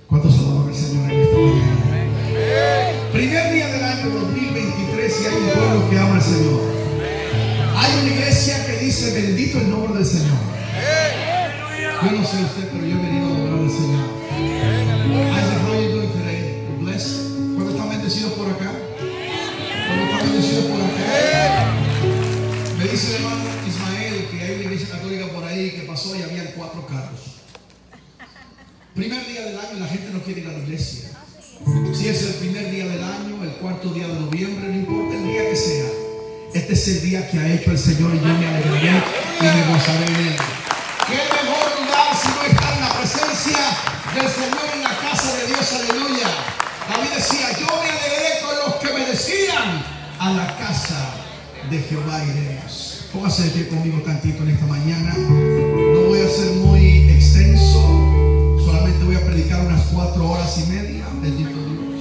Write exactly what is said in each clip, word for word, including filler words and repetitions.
¿Cuántos alaban al Señor en esta mañana? Primer día del año dos mil veintitrés y hay un pueblo que ama al Señor. Hay una iglesia que dice bendito el nombre del Señor. Yo no sé usted, pero yo he venido a adorar al Señor. I said, how are you doing today? You're blessed. ¿Cuántos están bendecidos por acá? ¿Cuántos están bendecidos por acá? Me dice el hermano Ismael que hay una iglesia católica por ahí que pasó y había cuatro carros. Primer día del año y la gente no quiere ir a la iglesia. Si es el primer día del año, el cuarto día de noviembre, no importa el día que sea, este es el día que ha hecho el Señor y yo me alegraré y me gozaré en él. ¿Qué mejor lugar si no está en la presencia del Señor, en la casa de Dios? Aleluya. David decía, yo me alegré con los que me decían, a la casa de Jehová iremos. Póngase de pie conmigo tantito en esta mañana. No voy a ser muy extenso, solamente voy a predicar unas cuatro horas y media. Bendito Dios.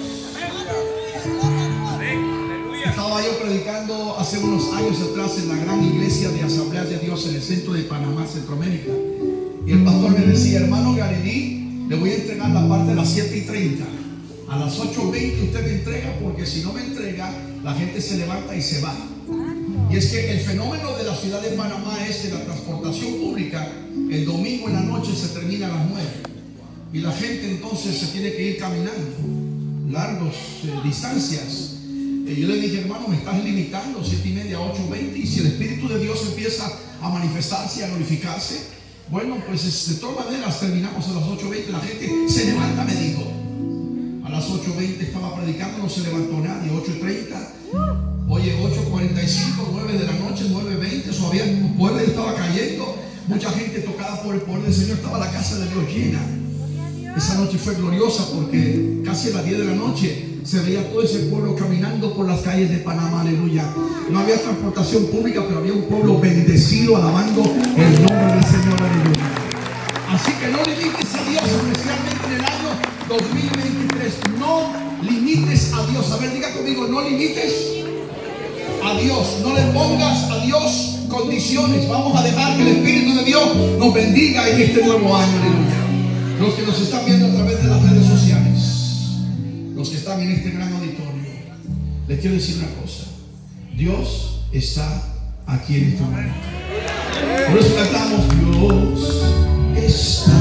Estaba yo predicando hace unos años atrás en la gran iglesia de Asamblea de Dios en el centro de Panamá, Centroamérica. Y el pastor me decía, hermano Garelí, le voy a entregar la parte a las siete y treinta. A las ocho veinte usted me entrega, porque si no me entrega, la gente se levanta y se va. Y es que el fenómeno de la ciudad de Panamá es que la transportación pública el domingo en la noche se termina a las nueve. Y la gente entonces se tiene que ir caminando largas eh, distancias. Eh, yo le dije, hermano, me estás limitando siete y media, ocho veinte. Y si el Espíritu de Dios empieza a manifestarse y a glorificarse, bueno, pues de todas maneras terminamos a las ocho veinte. La gente se levanta, me dijo. A las ocho veinte estaba predicando, no se levantó nadie. ocho treinta, oye, ocho cuarenta y cinco, nueve de la noche, nueve veinte, eso había, el pueblo estaba cayendo. Mucha gente tocada por el poder del Señor. Estaba la casa de Dios llena. Esa noche fue gloriosa porque casi a las diez de la noche se veía todo ese pueblo caminando por las calles de Panamá. Aleluya. No había transportación pública, pero había un pueblo bendecido alabando el nombre del Señor. Aleluya. Así que no limites a Dios, especialmente en el año dos mil veintitrés. No limites a Dios. A ver, diga conmigo, no limites a Dios. No le pongas a Dios condiciones. Vamos a dejar que el Espíritu de Dios nos bendiga en este nuevo año. Aleluya. Los que nos están viendo a través de las redes sociales, los que están en este gran auditorio, les quiero decir una cosa: Dios está aquí en este momento. Por eso cantamos, Dios está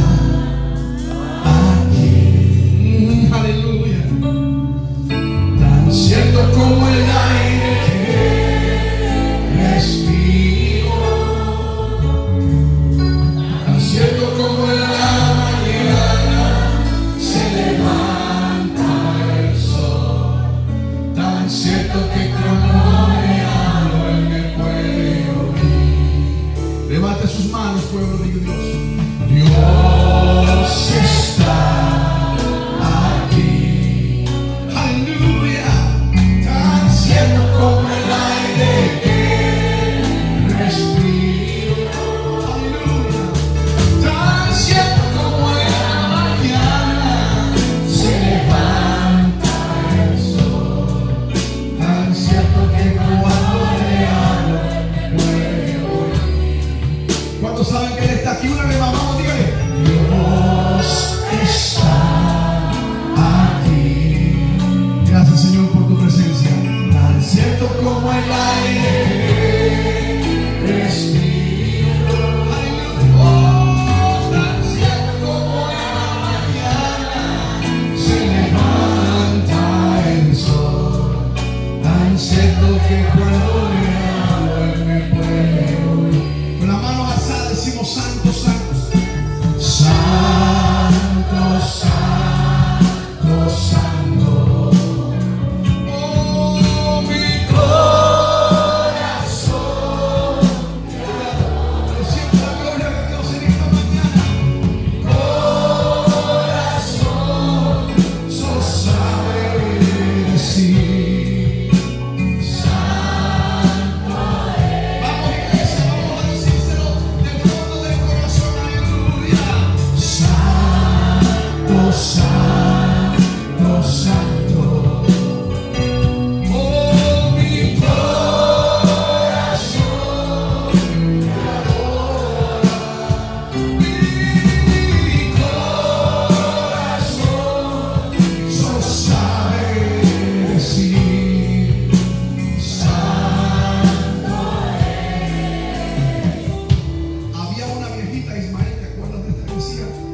aquí. Aleluya. Tan cierto como el aire que respiro, tan cierto como el aire que clamoreado Él me puede oír. Levante sus manos, pueblo de Dios. Dios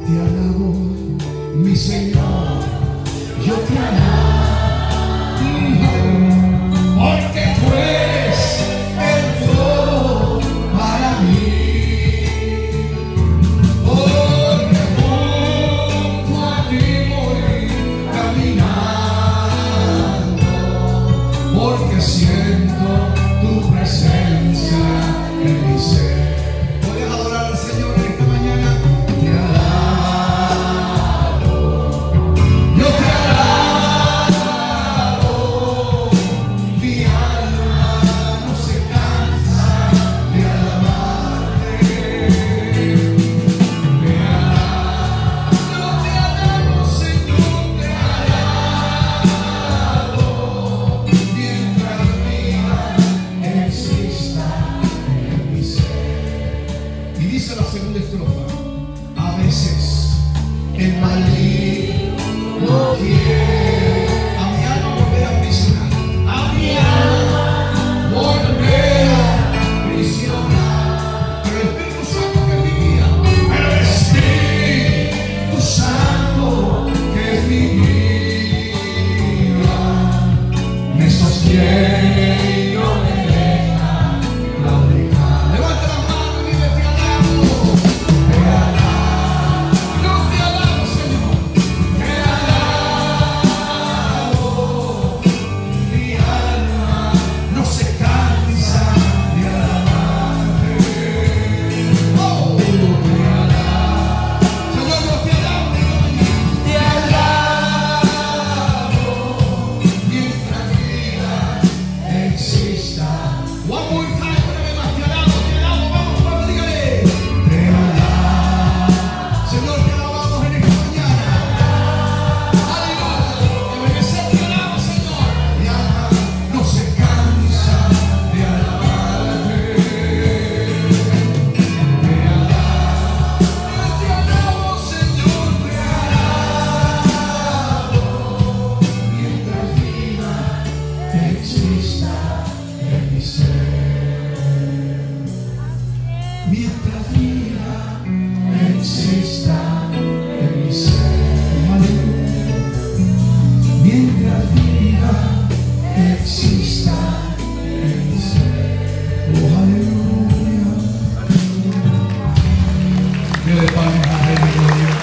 Te alabo, mi Señor, yo te alabo, porque tú eres el todo para mí. Porque junto a ti voy caminando, porque siento tu presencia en mi ser. ¿Puedes adorar al Señor en esta mañana? Te alabo, yo te alabo, mi alma no se cansa de alabarte. Te alabo, yo te alabo, Señor, te alabo, mientras vida exista en mi ser. Y dice la segunda estrofa: a veces el maligno quiere a mi alma volver a prisionar, a mi alma volver a prisionar, pero el Espíritu Santo que es mi guía, pero el Espíritu Santo que es mi guía, me sostiene y no me deja claudicar. Levanta la mano y dile: te alabo, te alabo, yo te alabo, Señor, te alabo, mi alma no se cansa de alabarte. Oh, te alabo, Señor, yo te alabo, te alabo, mientras vida exista. One more time, poneme más: te alabo, te alabo, vamos, vamos, dígale. Te alabo, Señor, te alabamos en esta mañana. Aleluya, te mereces, te alabo, Señor. Mi alma no se cansa de alabarte. Te alabo, te alabo, Señor, te alabo, mientras vida exista en mi ser. Mientras vida exista en mi ser. Aleluya. Mientras vida exista en mi ser. Oh, aleluya. Dele palmas al Rey de Gloria.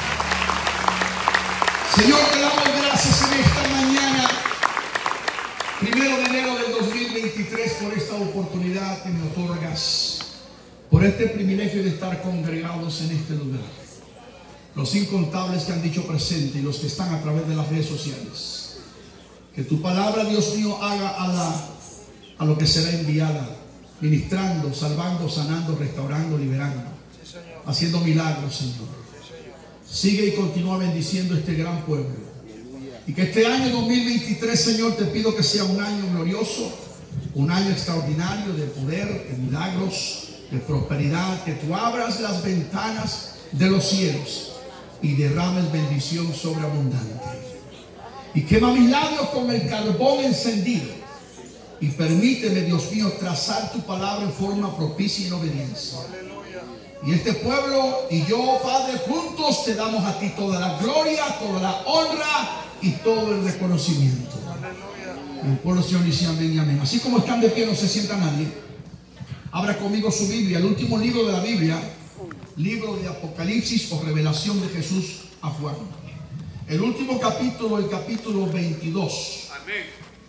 Señor, te damos gracias en esta mañana, primero de enero del dos mil veintitrés, por esta oportunidad que me otorgas, por este privilegio de estar congregados en este lugar. Los incontables que han dicho presente y los que están a través de las redes sociales. Que tu palabra, Dios mío, haga a, la, a lo que será enviada, ministrando, salvando, sanando, restaurando, liberando, haciendo milagros, Señor. Sigue y continúa bendiciendo este gran pueblo. Y que este año dos mil veintitrés, Señor, te pido que sea un año glorioso, un año extraordinario de poder, de milagros, de prosperidad. Que tú abras las ventanas de los cielos y derrames bendición sobreabundante. Y quema mis labios con el carbón encendido. Y permíteme, Dios mío, trazar tu palabra en forma propicia y en obediencia. Y este pueblo y yo, Padre, juntos te damos a ti toda la gloria, toda la honra y todo el reconocimiento. Y el pueblo Señor dice amén y amén. Así como están de pie, no se sienta nadie. Abra conmigo su Biblia, el último libro de la Biblia, libro de Apocalipsis o revelación de Jesús a Juan. El último capítulo, el capítulo veintidós. Amén.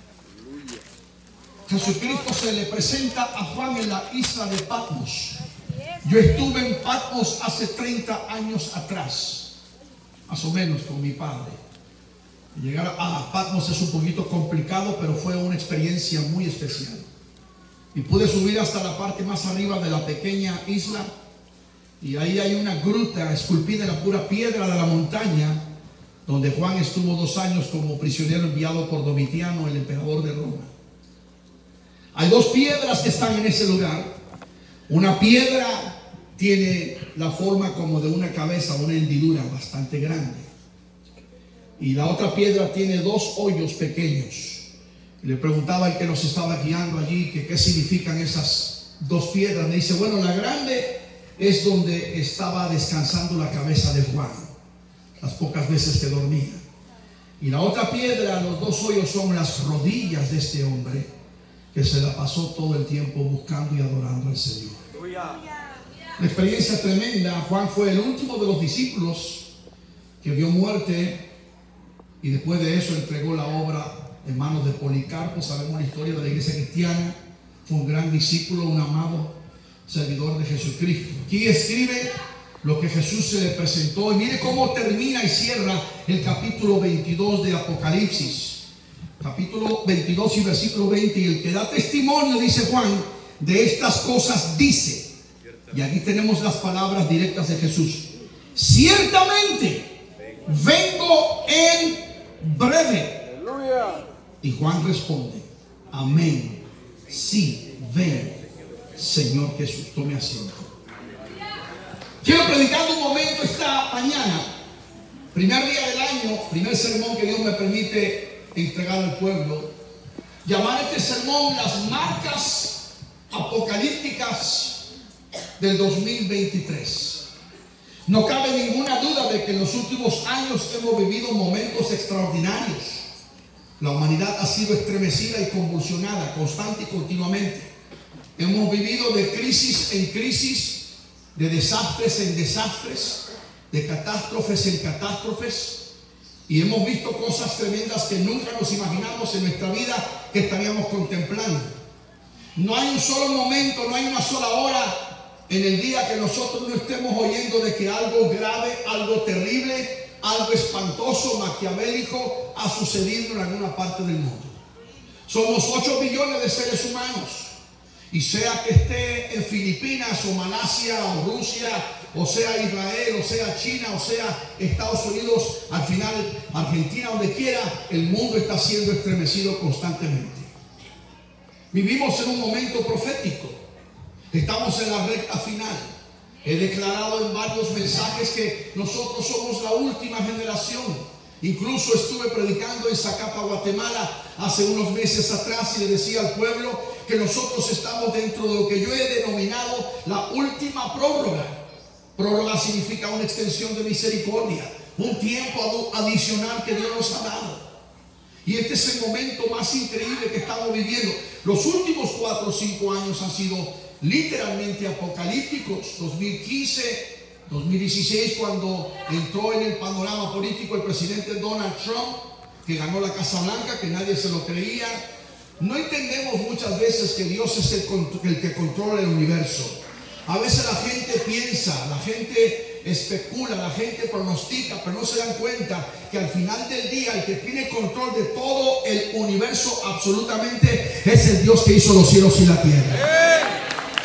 Jesucristo se le presenta a Juan en la isla de Patmos. Yo estuve en Patmos hace treinta años atrás, más o menos, con mi padre. Llegar a Patmos es un poquito complicado, pero fue una experiencia muy especial. Y pude subir hasta la parte más arriba de la pequeña isla, y ahí hay una gruta esculpida en la pura piedra de la montaña, donde Juan estuvo dos años como prisionero enviado por Domitiano, el emperador de Roma. Hay dos piedras que están en ese lugar. Una piedra tiene la forma como de una cabeza, una hendidura bastante grande. Y la otra piedra tiene dos hoyos pequeños. Y le preguntaba al que nos estaba guiando allí que qué significan esas dos piedras. Me dice, bueno, la grande es donde estaba descansando la cabeza de Juan, las pocas veces que dormía. Y la otra piedra, los dos hoyos, son las rodillas de este hombre que se la pasó todo el tiempo buscando y adorando al Señor. Una experiencia tremenda. Juan fue el último de los discípulos que vio muerte, y después de eso entregó la obra en manos de Policarpo. Sabemos la historia de la iglesia cristiana. Fue un gran discípulo, un amado servidor de Jesucristo. Aquí escribe lo que Jesús se le presentó, y mire cómo termina y cierra el capítulo veintidós de Apocalipsis. Capítulo veintidós y versículo veinte. Y el que da testimonio, dice Juan, de estas cosas dice, y aquí tenemos las palabras directas de Jesús: ciertamente vengo en breve. Y Juan responde: amén, sí, ven, Señor Jesús. Tome asiento. Quiero predicar un momento esta mañana, primer día del año, primer sermón que Dios me permite entregar al pueblo. Llamar este sermón las marcas apocalípticas del dos mil veintitrés. No cabe ninguna duda de que en los últimos años hemos vivido momentos extraordinarios. La humanidad ha sido estremecida y convulsionada constante y continuamente. Hemos vivido de crisis en crisis, de desastres en desastres, de catástrofes en catástrofes, y hemos visto cosas tremendas que nunca nos imaginamos en nuestra vida que estaríamos contemplando. No hay un solo momento, no hay una sola hora en el día que nosotros no estemos oyendo de que algo grave, algo terrible, algo espantoso, maquiavélico ha sucedido en alguna parte del mundo. Somos ocho billones de seres humanos, y sea que esté en Filipinas o Malasia o Rusia, o sea Israel, o sea China, o sea Estados Unidos, al final Argentina, donde quiera, el mundo está siendo estremecido constantemente. Vivimos en un momento profético. Estamos en la recta final. He declarado en varios mensajes que nosotros somos la última generación. Incluso estuve predicando en Zacapa, Guatemala, hace unos meses atrás, y le decía al pueblo que nosotros estamos dentro de lo que yo he denominado la última prórroga. Prórroga significa una extensión de misericordia, un tiempo adicional que Dios nos ha dado. Y este es el momento más increíble que estamos viviendo. Los últimos cuatro o cinco años han sido literalmente apocalípticos. dos mil quince, dos mil dieciséis, cuando entró en el panorama político el presidente Donald Trump, que ganó la Casa Blanca, que nadie se lo creía. No entendemos muchas veces que Dios es el, el que controla el universo. A veces la gente piensa, la gente especula, la gente pronostica, pero no se dan cuenta que al final del día el que tiene control de todo el universo absolutamente es el Dios que hizo los cielos y la tierra.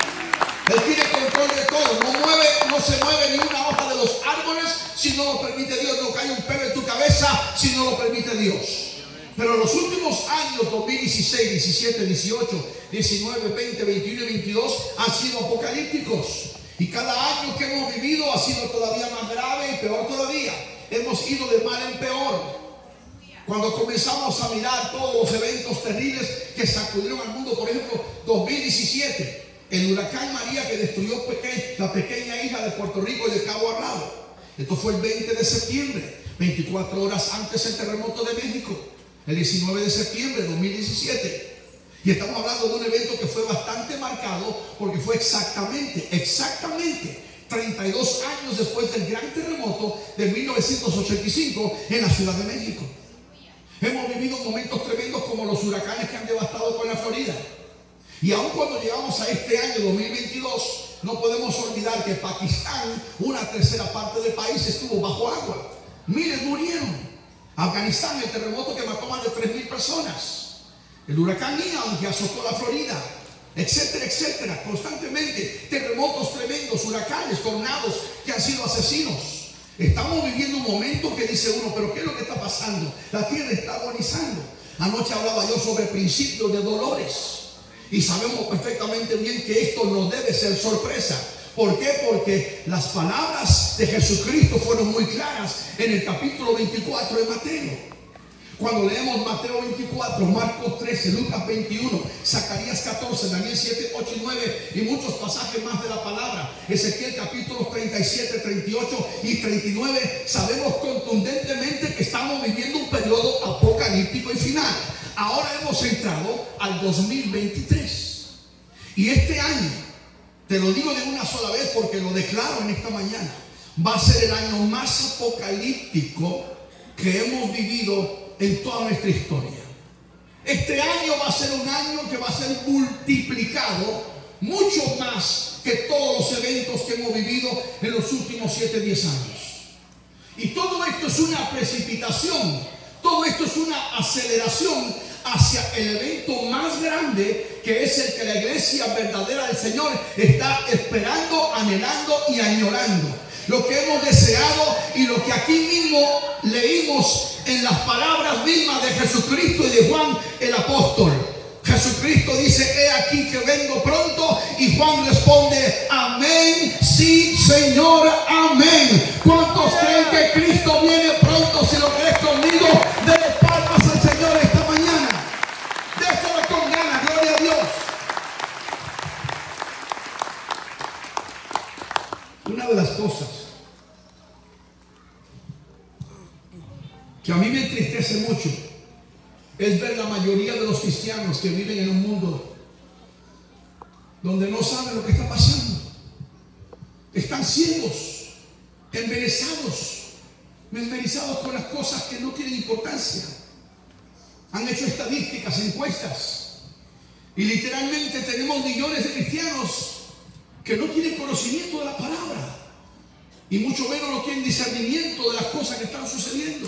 Él tiene control de todo. No mueve, no se mueve ni una hoja de los árboles si no lo permite Dios. No cae un pelo en tu cabeza si no lo permite Dios. Pero los últimos años, dos mil dieciséis, diecisiete, dieciocho, diecinueve, veinte, veintiuno y veintidós, han sido apocalípticos. Y cada año que hemos vivido ha sido todavía más grave y peor todavía. Hemos ido de mal en peor. Cuando comenzamos a mirar todos los eventos terribles que sacudieron al mundo, por ejemplo, dos mil diecisiete, el huracán María, que destruyó peque la pequeña isla de Puerto Rico y de Cabo Arrado. Esto fue el veinte de septiembre, veinticuatro horas antes del terremoto de México, el diecinueve de septiembre de dos mil diecisiete. Y estamos hablando de un evento que fue bastante marcado, porque fue exactamente, exactamente treinta y dos años después del gran terremoto de mil novecientos ochenta y cinco en la Ciudad de México. Hemos vivido momentos tremendos como los huracanes que han devastado con la Florida. Y aun cuando llegamos a este año dos mil veintidós, no podemos olvidar que Pakistán, una tercera parte del país, estuvo bajo agua. Miles murieron. Afganistán, el terremoto que mató más de tres mil personas. El huracán Ian, que azotó la Florida, etcétera, etcétera. Constantemente terremotos tremendos, huracanes, tornados que han sido asesinos. Estamos viviendo un momento que dice uno, pero ¿qué es lo que está pasando? La tierra está agonizando. Anoche hablaba yo sobre principios de dolores. Y sabemos perfectamente bien que esto no debe ser sorpresa. ¿Por qué? Porque las palabras de Jesucristo fueron muy claras en el capítulo veinticuatro de Mateo. Cuando leemos Mateo veinticuatro, Marcos trece, Lucas veintiuno, Zacarías catorce, Daniel siete, ocho y nueve y muchos pasajes más de la palabra, Ezequiel capítulos treinta y siete, treinta y ocho y treinta y nueve, sabemos contundentemente que estamos viviendo un periodo apocalíptico y final. Ahora hemos entrado al dos mil veintitrés y este año, te lo digo de una sola vez porque lo declaro en esta mañana, va a ser el año más apocalíptico que hemos vivido en toda nuestra historia. Este año va a ser un año que va a ser multiplicado mucho más que todos los eventos que hemos vivido en los últimos siete, diez años. Y todo esto es una precipitación, todo esto es una aceleración hacia el evento más grande, que es el que la iglesia verdadera del Señor está esperando, anhelando y añorando. Lo que hemos deseado y lo que aquí mismo leímos en las palabras mismas de Jesucristo y de Juan el apóstol. Jesucristo dice: he aquí que vengo pronto, y Juan responde: amén, sí Señor, amén. ¿Cuántos creen que Cristo viene pronto? Si lo crees conmigo, denle palmas al Señor esta mañana. Déjalo con ganas, gloria a Dios. Una de las cosas que a mí me entristece mucho es ver la mayoría de los cristianos que viven en un mundo donde no saben lo que está pasando. Están ciegos, embelesados, mesmerizados con las cosas que no tienen importancia. Han hecho estadísticas, encuestas, y literalmente tenemos millones de cristianos que no tienen conocimiento de la palabra y mucho menos no tienen discernimiento de las cosas que están sucediendo.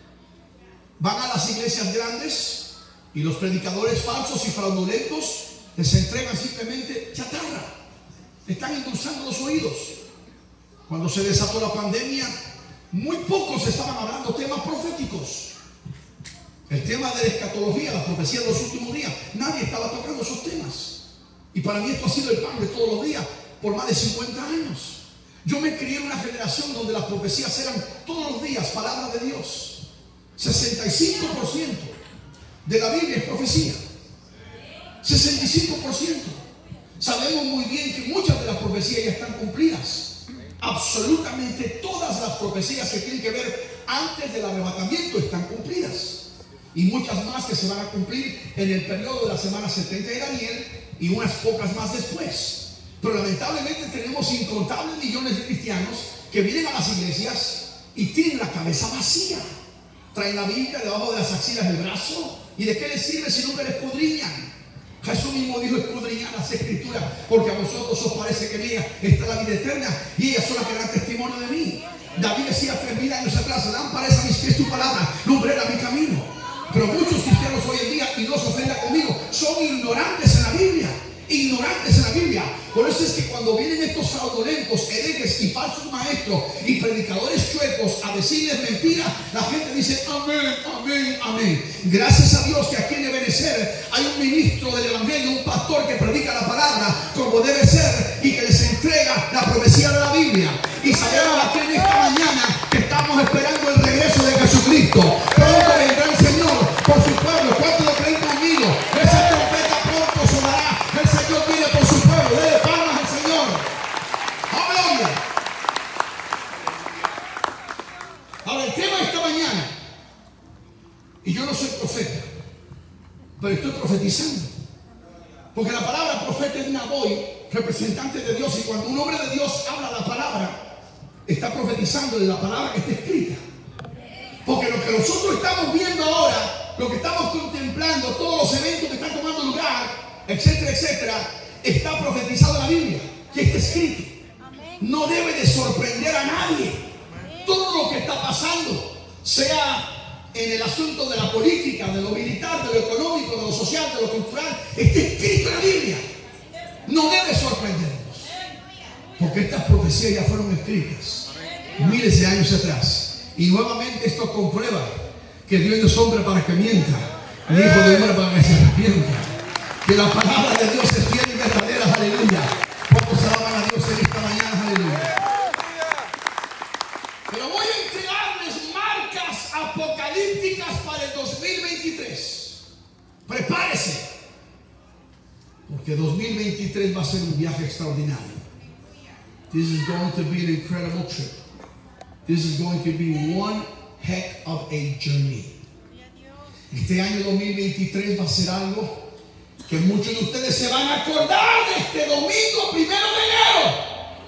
Van a las iglesias grandes y los predicadores falsos y fraudulentos les entregan simplemente chatarra. Están endulzando los oídos. Cuando se desató la pandemia, muy pocos estaban hablando temas proféticos. El tema de la escatología, la profecía de los últimos días, nadie estaba tocando esos temas. Y para mí esto ha sido el pan de todos los días por más de cincuenta años. Yo me crié en una generación donde las profecías eran todos los días palabra de Dios. sesenta y cinco por ciento de la Biblia es profecía. sesenta y cinco por ciento. Sabemos muy bien que muchas de las profecías ya están cumplidas. Absolutamente todas las profecías que tienen que ver antes del arrebatamiento están cumplidas. Y muchas más que se van a cumplir en el periodo de la semana setenta de Daniel y unas pocas más después. Pero lamentablemente tenemos incontables millones de cristianos que vienen a las iglesias y tienen la cabeza vacía. Traen la Biblia debajo de las axilas del brazo. ¿Y de qué les sirve si nunca la escudriñan? Jesús mismo dijo: escudriñad las escrituras, porque a vosotros os parece que en ella está la vida eterna, y ellas son las que dan testimonio de mí. David decía tres mil años atrás: lámpara es a mis pies tu palabra, lumbrera mi camino. Pero muchos cristianos hoy en día, y no se ofenda conmigo, son ignorantes en la Biblia. Ignorantes en la Biblia. Por eso es que cuando vienen estos fraudulentos, herejes y falsos maestros y predicadores chuecos a decirles mentiras, la gente dice amén, amén, amén. Gracias a Dios que aquí en Ebenecer hay un ministro del evangelio, un pastor que predica la palabra como debe ser y que les entrega la profecía de la Biblia. Y sabemos aquí en esta mañana que estamos esperando el regreso de Jesucristo. Pronto vendrá el Señor por su pueblo. ¿Cuántos lo creen conmigo? Esa trompeta pronto sonará. El Señor viene por su pueblo. Dele palmas al Señor. ¡Aleluya! Ahora, el tema de esta mañana, y yo no soy profeta, pero estoy profetizando, porque la palabra profeta es Naboy, representante de Dios, y cuando un hombre de Dios habla la palabra, está profetizando de la palabra que está escrita. Porque lo que nosotros estamos viendo ahora, lo que estamos contemplando, todos los eventos que están tomando lugar, etcétera, etcétera, está profetizado en la Biblia, que está escrito. No debe de sorprender a nadie. Todo lo que está pasando, sea en el asunto de la política, de lo militar, de lo económico, de lo social, de lo cultural, está escrito en la Biblia. No debe sorprendernos, porque estas profecías ya fueron escritas miles de años atrás. Y nuevamente esto comprueba que Dios no es hombre para que mienta, ni hijo de hombre para que se arrepienta. Que la palabra de Dios es fiel y verdadera, aleluya. ¿Cuántos alaban a Dios en esta mañana, aleluya? Pero voy a entregarles marcas apocalípticas para el dos mil Prepárese, porque dos mil veintitrés va a ser un viaje extraordinario. This is going to be an incredible trip. This is going to be one heck of a journey. Este año dos mil veintitrés va a ser algo que muchos de ustedes se van a acordar de este domingo primero de enero.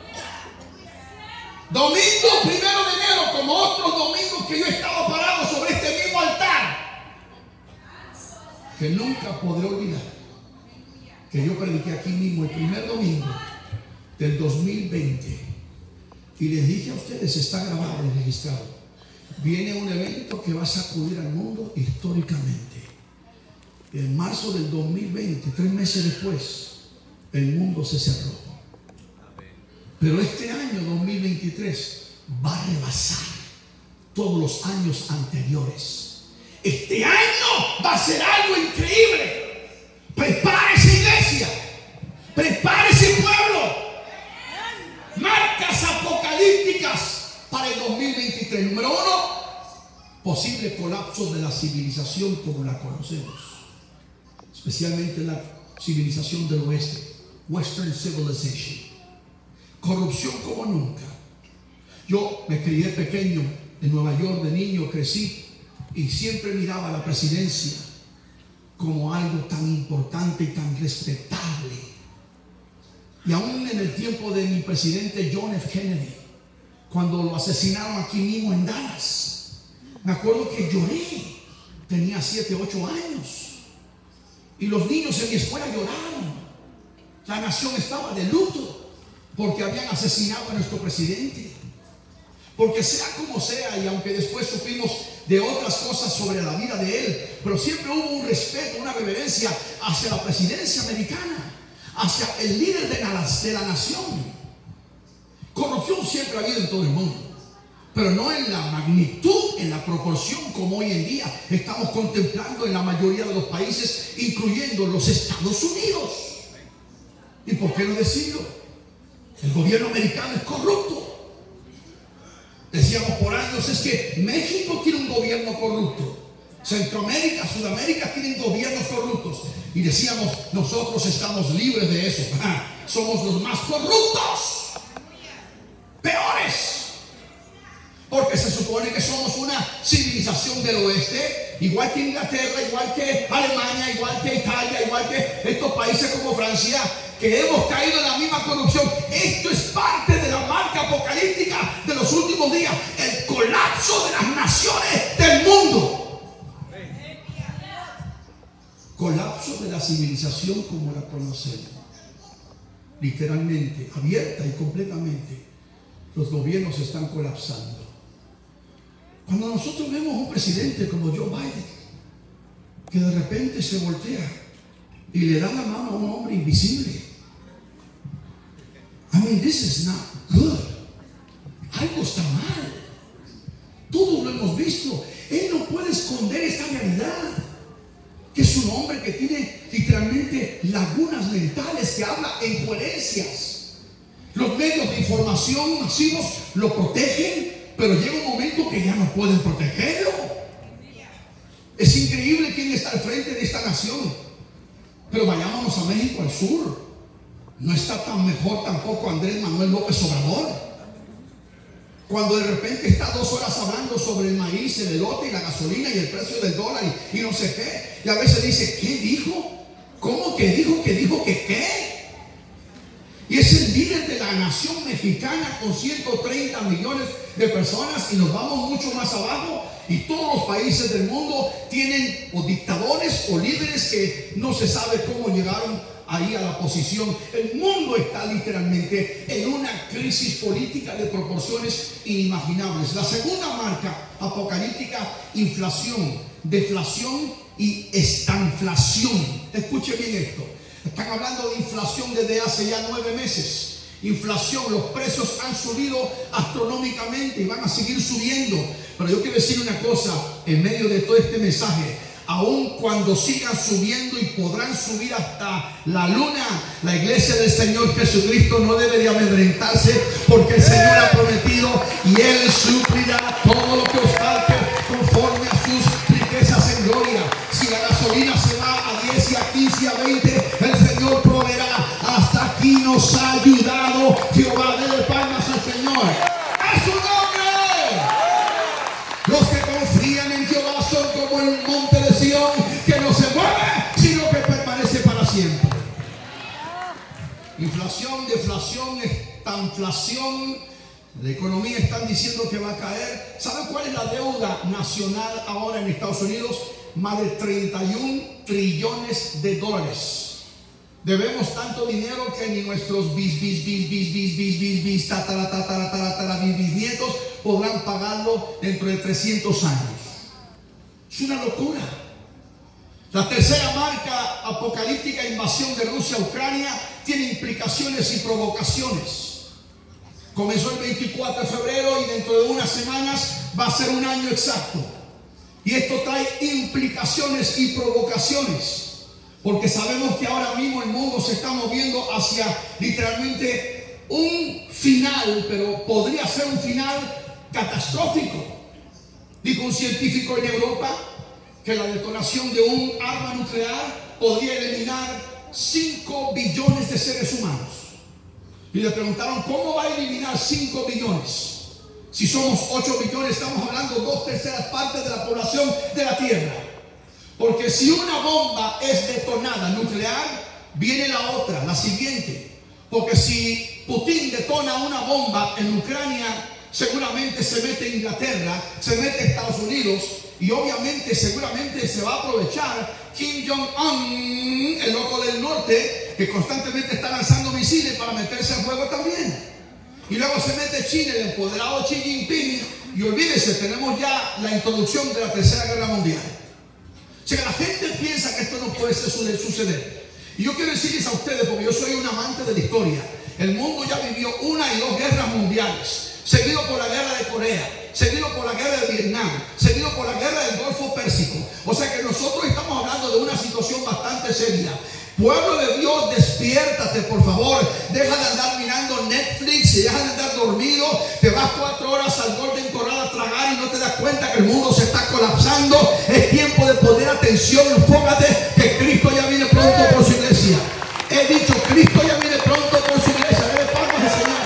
Domingo primero de enero, como otros domingos que yo he estado parado sobre este mismo altar, que nunca podré olvidar, que yo prediqué aquí mismo el primer domingo del dos mil veinte y les dije a ustedes, está grabado y registrado, viene un evento que va a sacudir al mundo históricamente. En marzo del dos mil veinte, tres meses después, el mundo se cerró. Pero este año dos mil veintitrés va a rebasar todos los años anteriores. Este año va a ser algo increíble. Prepárese, iglesia. Prepárese, pueblo. Marcas apocalípticas para el dos mil veintitrés. Número uno, posible colapso de la civilización como la conocemos, especialmente la civilización del oeste, Western Civilization. Corrupción como nunca. Yo me crié pequeño en Nueva York, de niño crecí y siempre miraba la presidencia como algo tan importante y tan respetable. Y aún en el tiempo de mi presidente John F. Kennedy, cuando lo asesinaron aquí mismo en Dallas, me acuerdo que lloré. Tenía siete, ocho años y los niños en mi escuela lloraron. La nación estaba de luto porque habían asesinado a nuestro presidente. Porque sea como sea, y aunque después supimos de otras cosas sobre la vida de él, pero siempre hubo un respeto, una reverencia hacia la presidencia americana, hacia el líder de la, de la nación. Corrupción siempre ha habido en todo el mundo, pero no en la magnitud, en la proporción como hoy en día estamos contemplando en la mayoría de los países, incluyendo los Estados Unidos. ¿Y por qué no decirlo? El gobierno americano es corrupto. Decíamos por años, es que México tiene un gobierno corrupto, Centroamérica, Sudamérica tienen gobiernos corruptos, y decíamos, nosotros estamos libres de eso. Somos los más corruptos, peores, porque se supone que somos una civilización del oeste, igual que Inglaterra, igual que Alemania, igual que Italia, igual que estos países como Francia, que hemos caído en la misma corrupción. Esto es parte de la marca apocalíptica de los últimos días, el colapso de las naciones del mundo, colapso de la civilización como la conocemos, literalmente, abierta y completamente. Los gobiernos están colapsando. Cuando nosotros vemos un presidente como Joe Biden, que de repente se voltea y le da la mano a un hombre invisible, I mean, this is not good. Algo está mal. Todos lo hemos visto. Él no puede esconder esta realidad, que es un hombre que tiene literalmente lagunas mentales, que habla en incoherencias. Los medios de información masivos lo protegen, pero llega un momento que ya no pueden protegerlo. Es increíble quién está al frente de esta nación. Pero vayámonos a México al sur. No está tan mejor tampoco Andrés Manuel López Obrador. Cuando de repente está dos horas hablando sobre el maíz, el elote y la gasolina y el precio del dólar y, y no sé qué. Y a veces dice, ¿qué dijo? ¿Cómo que dijo? ¿Que dijo que qué? Y es el líder de la nación mexicana con ciento treinta millones de personas, y nos vamos mucho más abajo. Y todos los países del mundo tienen o dictadores o líderes que no se sabe cómo llegaron ahí a la posición. El mundo está literalmente en una crisis política de proporciones inimaginables. La segunda marca apocalíptica: inflación, deflación y estanflación. Escuche bien esto. Están hablando de inflación desde hace ya nueve meses. Inflación, los precios han subido astronómicamente y van a seguir subiendo. Pero yo quiero decir una cosa en medio de todo este mensaje: aun cuando sigan subiendo y podrán subir hasta la luna, la iglesia del Señor Jesucristo no debe de amedrentarse, porque el Señor ha prometido y Él suplirá todo lo que os falte conforme a sus riquezas en gloria. Si la gasolina se va a Inflación, deflación, estanflación. La economía están diciendo que va a caer. ¿Saben cuál es la deuda nacional ahora en Estados Unidos? Más de treinta y un trillones de dólares. Debemos tanto dinero que ni nuestros bis, bis, bis, bis, bis, bis, bis, bis, tatara, tatara, tatara, bis, bisnietos podrán pagarlo dentro de trescientos años. Es una locura. La tercera marca apocalíptica, invasión de Rusia a Ucrania, tiene implicaciones y provocaciones. Comenzó el veinticuatro de febrero y dentro de unas semanas va a ser un año exacto. Y esto trae implicaciones y provocaciones. Porque sabemos que ahora mismo el mundo se está moviendo hacia literalmente un final, pero podría ser un final catastrófico. Dijo un científico en Europa que la detonación de un arma nuclear podría eliminar cinco billones de seres humanos. Y le preguntaron, ¿cómo va a eliminar cinco billones? Si somos ocho billones, estamos hablando de dos terceras partes de la población de la Tierra. Porque si una bomba es detonada nuclear, viene la otra, la siguiente. Porque si Putin detona una bomba en Ucrania, seguramente se mete Inglaterra, se mete Estados Unidos y obviamente seguramente se va a aprovechar Kim Jong-un, el loco del norte, que constantemente está lanzando misiles para meterse en juego también. Y luego se mete China, el empoderado Xi Jinping, y olvídese, tenemos ya la introducción de la Tercera Guerra Mundial. O sea, la gente piensa que esto no puede suceder. Y yo quiero decirles a ustedes, porque yo soy un amante de la historia, el mundo ya vivió una y dos guerras mundiales, seguido por la guerra de Corea, seguido por la guerra de Vietnam, seguido por la guerra del Golfo Pérsico. O sea que nosotros estamos hablando de una situación bastante seria. Pueblo de Dios, despiértate, por favor. Deja de andar mirando Netflix y deja de andar dormido. Te vas cuatro horas al Golden Corral a tragar y no te das cuenta que el mundo se está colapsando. Es tiempo de poner atención, enfócate que Cristo ya viene pronto por su iglesia. He dicho, Cristo ya viene pronto por su iglesia. Dale palmas al Señor.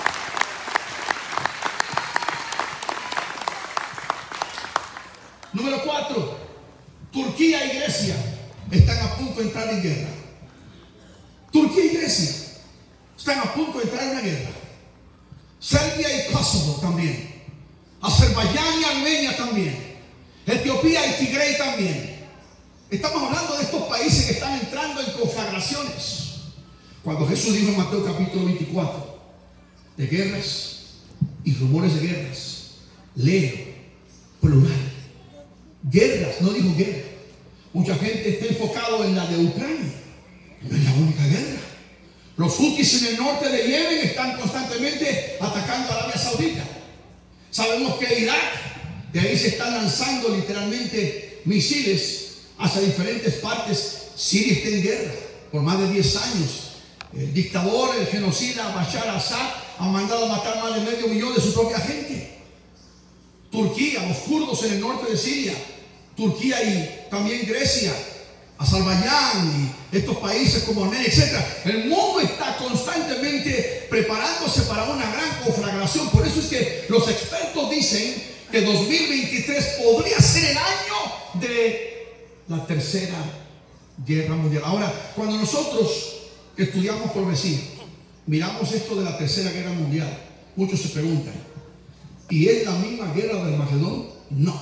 Número cuatro. Turquía y Grecia están a punto de entrar en guerra. Turquía y Grecia están a punto de entrar en una guerra. Serbia y Kosovo también. Azerbaiyán y Armenia también. Etiopía y Tigray también. Estamos hablando de estos países que están entrando en conflagraciones. Cuando Jesús dijo en Mateo capítulo veinticuatro de guerras y rumores de guerras, leo plural. Guerras, no dijo guerra. Mucha gente está enfocado en la de Ucrania. No es la única guerra. Los hutis en el norte de Yemen están constantemente atacando a Arabia Saudita. Sabemos que Irak, de ahí se están lanzando literalmente misiles hacia diferentes partes. Siria está en guerra por más de diez años. El dictador, el genocida Bashar al-Assad ha mandado a matar más de medio millón de su propia gente. Turquía, los kurdos en el norte de Siria, Turquía y también Grecia, Azerbaiyán y estos países como Armenia, etcétera. El mundo está constantemente preparándose para una gran conflagración. Por eso es que los expertos dicen que dos mil veintitrés podría ser el año de la tercera guerra mundial. Ahora, cuando nosotros estudiamos profecía, miramos esto de la tercera guerra mundial, muchos se preguntan, ¿y es la misma guerra del Armagedón? No.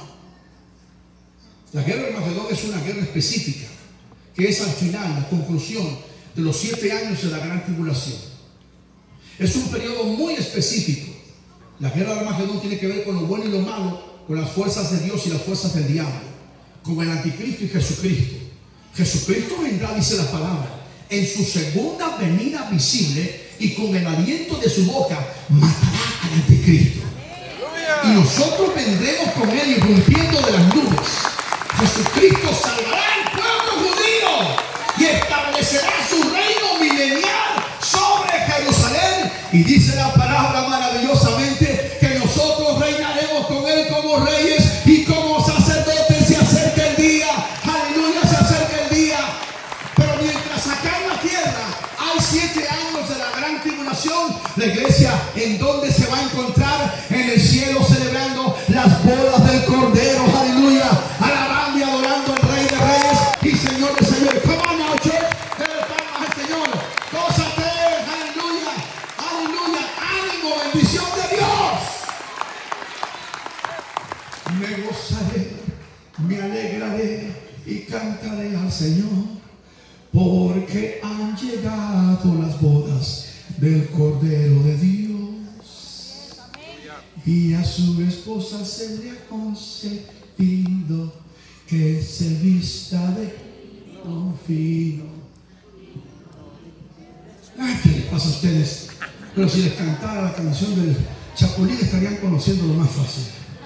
La guerra del Armagedón es una guerra específica, que es al final, la conclusión de los siete años de la gran tribulación. Es un periodo muy específico. La guerra del Armagedón tiene que ver con lo bueno y lo malo, con las fuerzas de Dios y las fuerzas del diablo, con el anticristo y Jesucristo. Jesucristo vendrá, dice la palabra, en su segunda venida visible, y con el aliento de su boca matará al anticristo. Y nosotros vendremos con él irrumpiendo de las nubes. Jesucristo salvará al pueblo judío y establecerá su reino milenial sobre Jerusalén. Y dice la palabra maravillosamente que nosotros reinaremos con él como reyes y como sacerdotes. Se acerca el día, aleluya, se acerca el día. Pero mientras acá en la tierra hay siete años de la gran tribulación, la iglesia, ¿en dónde se va a encontrar? En el cielo, celebrando las bodas del Cordero, aleluya, alabando y adorando al Rey de Reyes y Señor de Señores. Come on now, church, dale palmas al Señor, gózate, Me gozaré, me alegraré y cantaré al Señor, porque han llegado las bodas del Cordero de Dios, y a su esposa se le ha concedido que se vista de lino fino. Ay, ¿qué les pasa a ustedes? Pero si les cantara la canción del Chapulín estarían conociendo lo más fácil.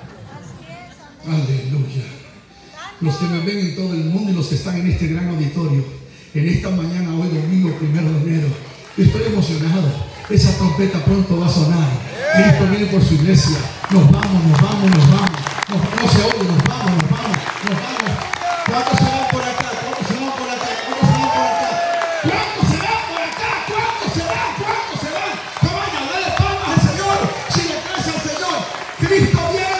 Aleluya. Los que me ven en todo el mundo y los que están en este gran auditorio, en esta mañana, hoy domingo primero de enero, yo estoy emocionado. Esa trompeta pronto va a sonar. Cristo viene por su iglesia. Nos vamos, nos vamos, nos vamos. Nos, no se oye, nos vamos, nos vamos, nos vamos. ¿Cuántos se van por acá? ¿Cuántos se van por acá? ¿Cuántos se van por acá? ¿Cuántos se van por acá? ¿Cuántos se van? ¿Cuántos se van? Caballo, dale palmas al Señor. Si le crees al Señor, Cristo viene.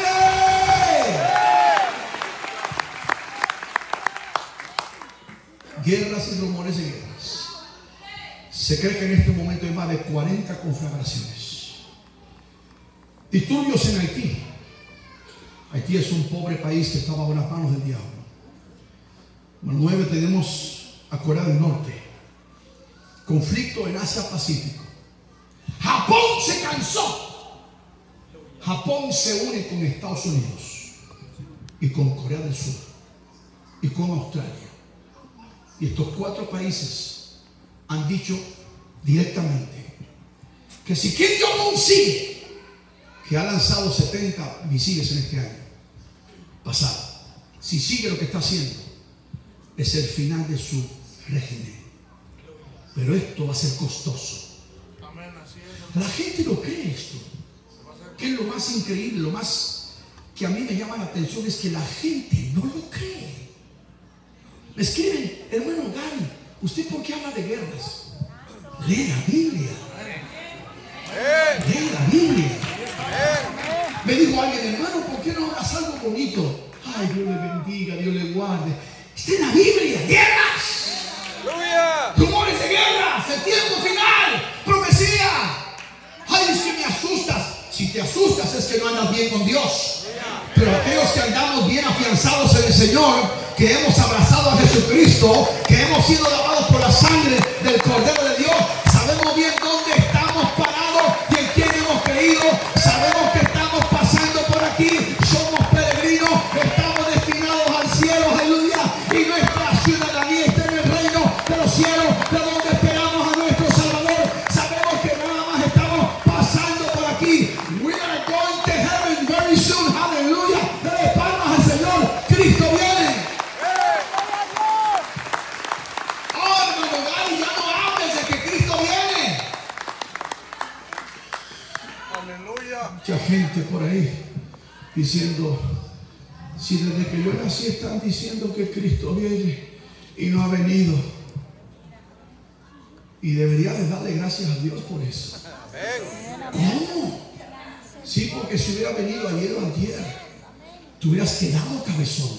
Guerras y rumores de guerras. Se cree que en este momento hay más de cuarenta conflagraciones. Disturbios en Haití. Haití es un pobre país que está bajo las manos del diablo. Número nueve, tenemos a Corea del Norte. Conflicto en Asia-Pacífico. Japón se cansó. Japón se une con Estados Unidos y con Corea del Sur y con Australia. Y estos cuatro países han dicho directamente que si Kim Jong-un sigue, que ha lanzado setenta misiles en este año pasado, si sigue lo que está haciendo, es el final de su régimen. Pero esto va a ser costoso. La gente no cree esto. Que es lo más increíble, lo más que a mí me llama la atención, es que la gente no lo cree. Me escriben, hermano Gary, ¿usted por qué habla de guerras? Lee la Biblia. Lee la Biblia. Me dijo alguien, hermano, ¿por qué no hablas algo bonito? Ay, Dios le bendiga, Dios le guarde. Está en la Biblia. ¡Guerras! Rumores de guerras, el tiempo final, profecía. Ay, es que me asustas. Si te asustas es que no andas bien con Dios. Pero aquellos que andamos bien afianzados en el Señor, que hemos abrazado a Jesucristo, que hemos sido lavados por la sangre del Cordero de Dios, sabemos bien dónde estamos parados y en quién hemos creído. Sabemos que estamos pasando por aquí, somos peregrinos, estamos destinados al cielo, aleluya, y nuestra ciudadanía está en el reino de los cielos, de donde esperamos a nuestro Salvador. Sabemos que nada más estamos pasando por aquí. We are going to heaven very soon, aleluya. Dale palmas al Señor, Cristo viene. Mucha gente por ahí diciendo, si desde que yo nací están diciendo que Cristo viene y no ha venido, y debería de darle gracias a Dios por eso. ¿Cómo? Sí, porque si hubiera venido ayer o antier, te hubieras quedado cabezón.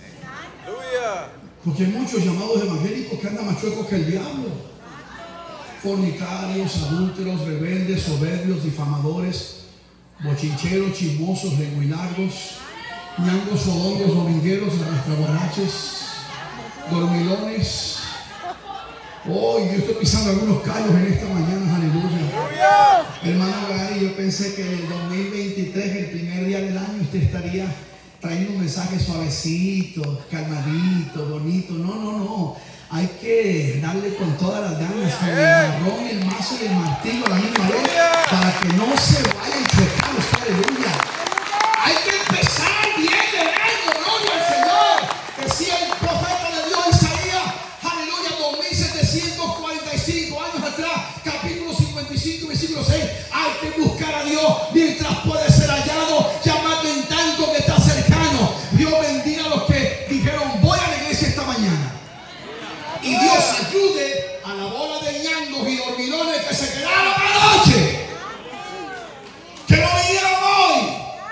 Porque hay muchos llamados evangélicos que andan más chuecos que el diablo. Fornicarios, adúlteros, rebeldes, soberbios, difamadores, bochincheros, chismosos, lenguilargos, ñangos, fodongos, domingueros, rascaborraches, dormilones. Oh, yo estoy pisando algunos callos en esta mañana, aleluya. Hermano Gary, yo pensé que en el dos mil veintitrés, el primer día del año, usted estaría trayendo un mensaje suavecito, calmadito, bonito. No, no, no. Hay que darle con todas las ganas, con el marrón, el mazo y el martillo a la misma vez, para que no se vayan chocados, aleluya. Hay que empezar bien el año, gloria al Señor. Decía el profeta de Dios Isaías, aleluya, dos mil setecientos cuarenta y cinco años atrás, capítulo cincuenta y cinco, versículo seis. Hay que buscar a Dios mientras puede ser hallado, llamarlo en tanto que está cercano. Dios bendiga a los que dijeron, voy a la iglesia esta mañana. Y Dios ayude a la bola de ñangos y dormilones que se quedaron anoche, que no vinieron hoy.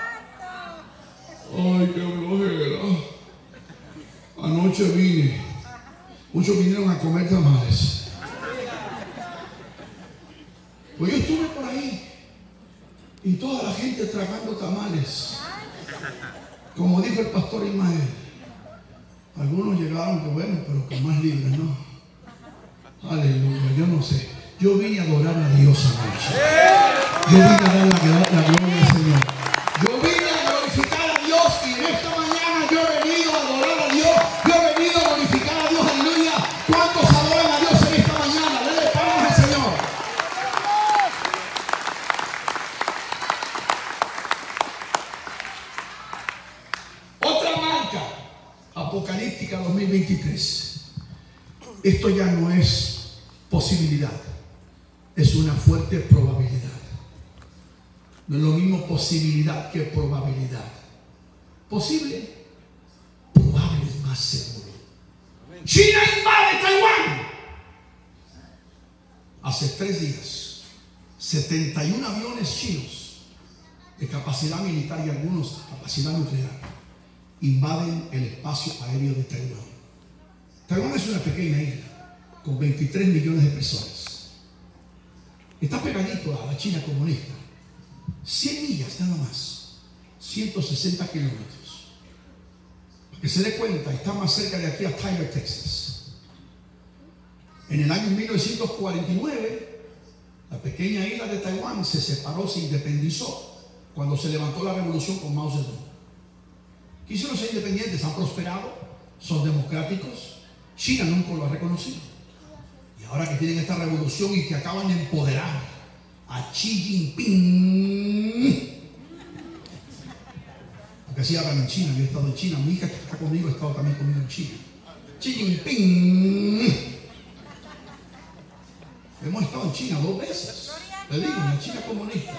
Ay, qué flojera. Anoche vine. Muchos vinieron a comer tamales. Pues yo estuve por ahí y toda la gente tragando tamales. Como dijo el pastor Ismael, algunos llegaron que bueno, pero con más libres, ¿no? Aleluya, yo no sé. Yo vine a adorar a Dios anoche. Yo vine a dar la, la gloria al Señor. Yo vine a glorificar a Dios y en esta mañana yo he venido a adorar a Dios. Yo he venido a glorificar a Dios. Aleluya. ¿Cuántos adoran a Dios en esta mañana? Denle palmas al Señor. Otra marca apocalíptica dos mil veintitrés. Esto ya no es posibilidad, es una fuerte probabilidad. No es lo mismo posibilidad que probabilidad. Posible, probable es más seguro. China invade Taiwán. Hace tres días, setenta y uno aviones chinos de capacidad militar y algunos de capacidad nuclear invaden el espacio aéreo de Taiwán. Taiwán es una pequeña isla con veintitrés millones de personas. Está pegadito a la China comunista. cien millas nada más. ciento sesenta kilómetros. Para que se dé cuenta, está más cerca de aquí a Tyler, Texas. En el año mil novecientos cuarenta y nueve, la pequeña isla de Taiwán se separó, se independizó cuando se levantó la revolución con Mao Zedong. Quisieron ser independientes, han prosperado, son democráticos. China nunca lo ha reconocido. Y ahora que tienen esta revolución y que acaban de empoderar a Xi Jinping, porque así hablan en China, yo he estado en China, mi hija que está conmigo ha estado también conmigo en China. Xi Jinping. Hemos estado en China dos veces. Le digo, en la China comunista.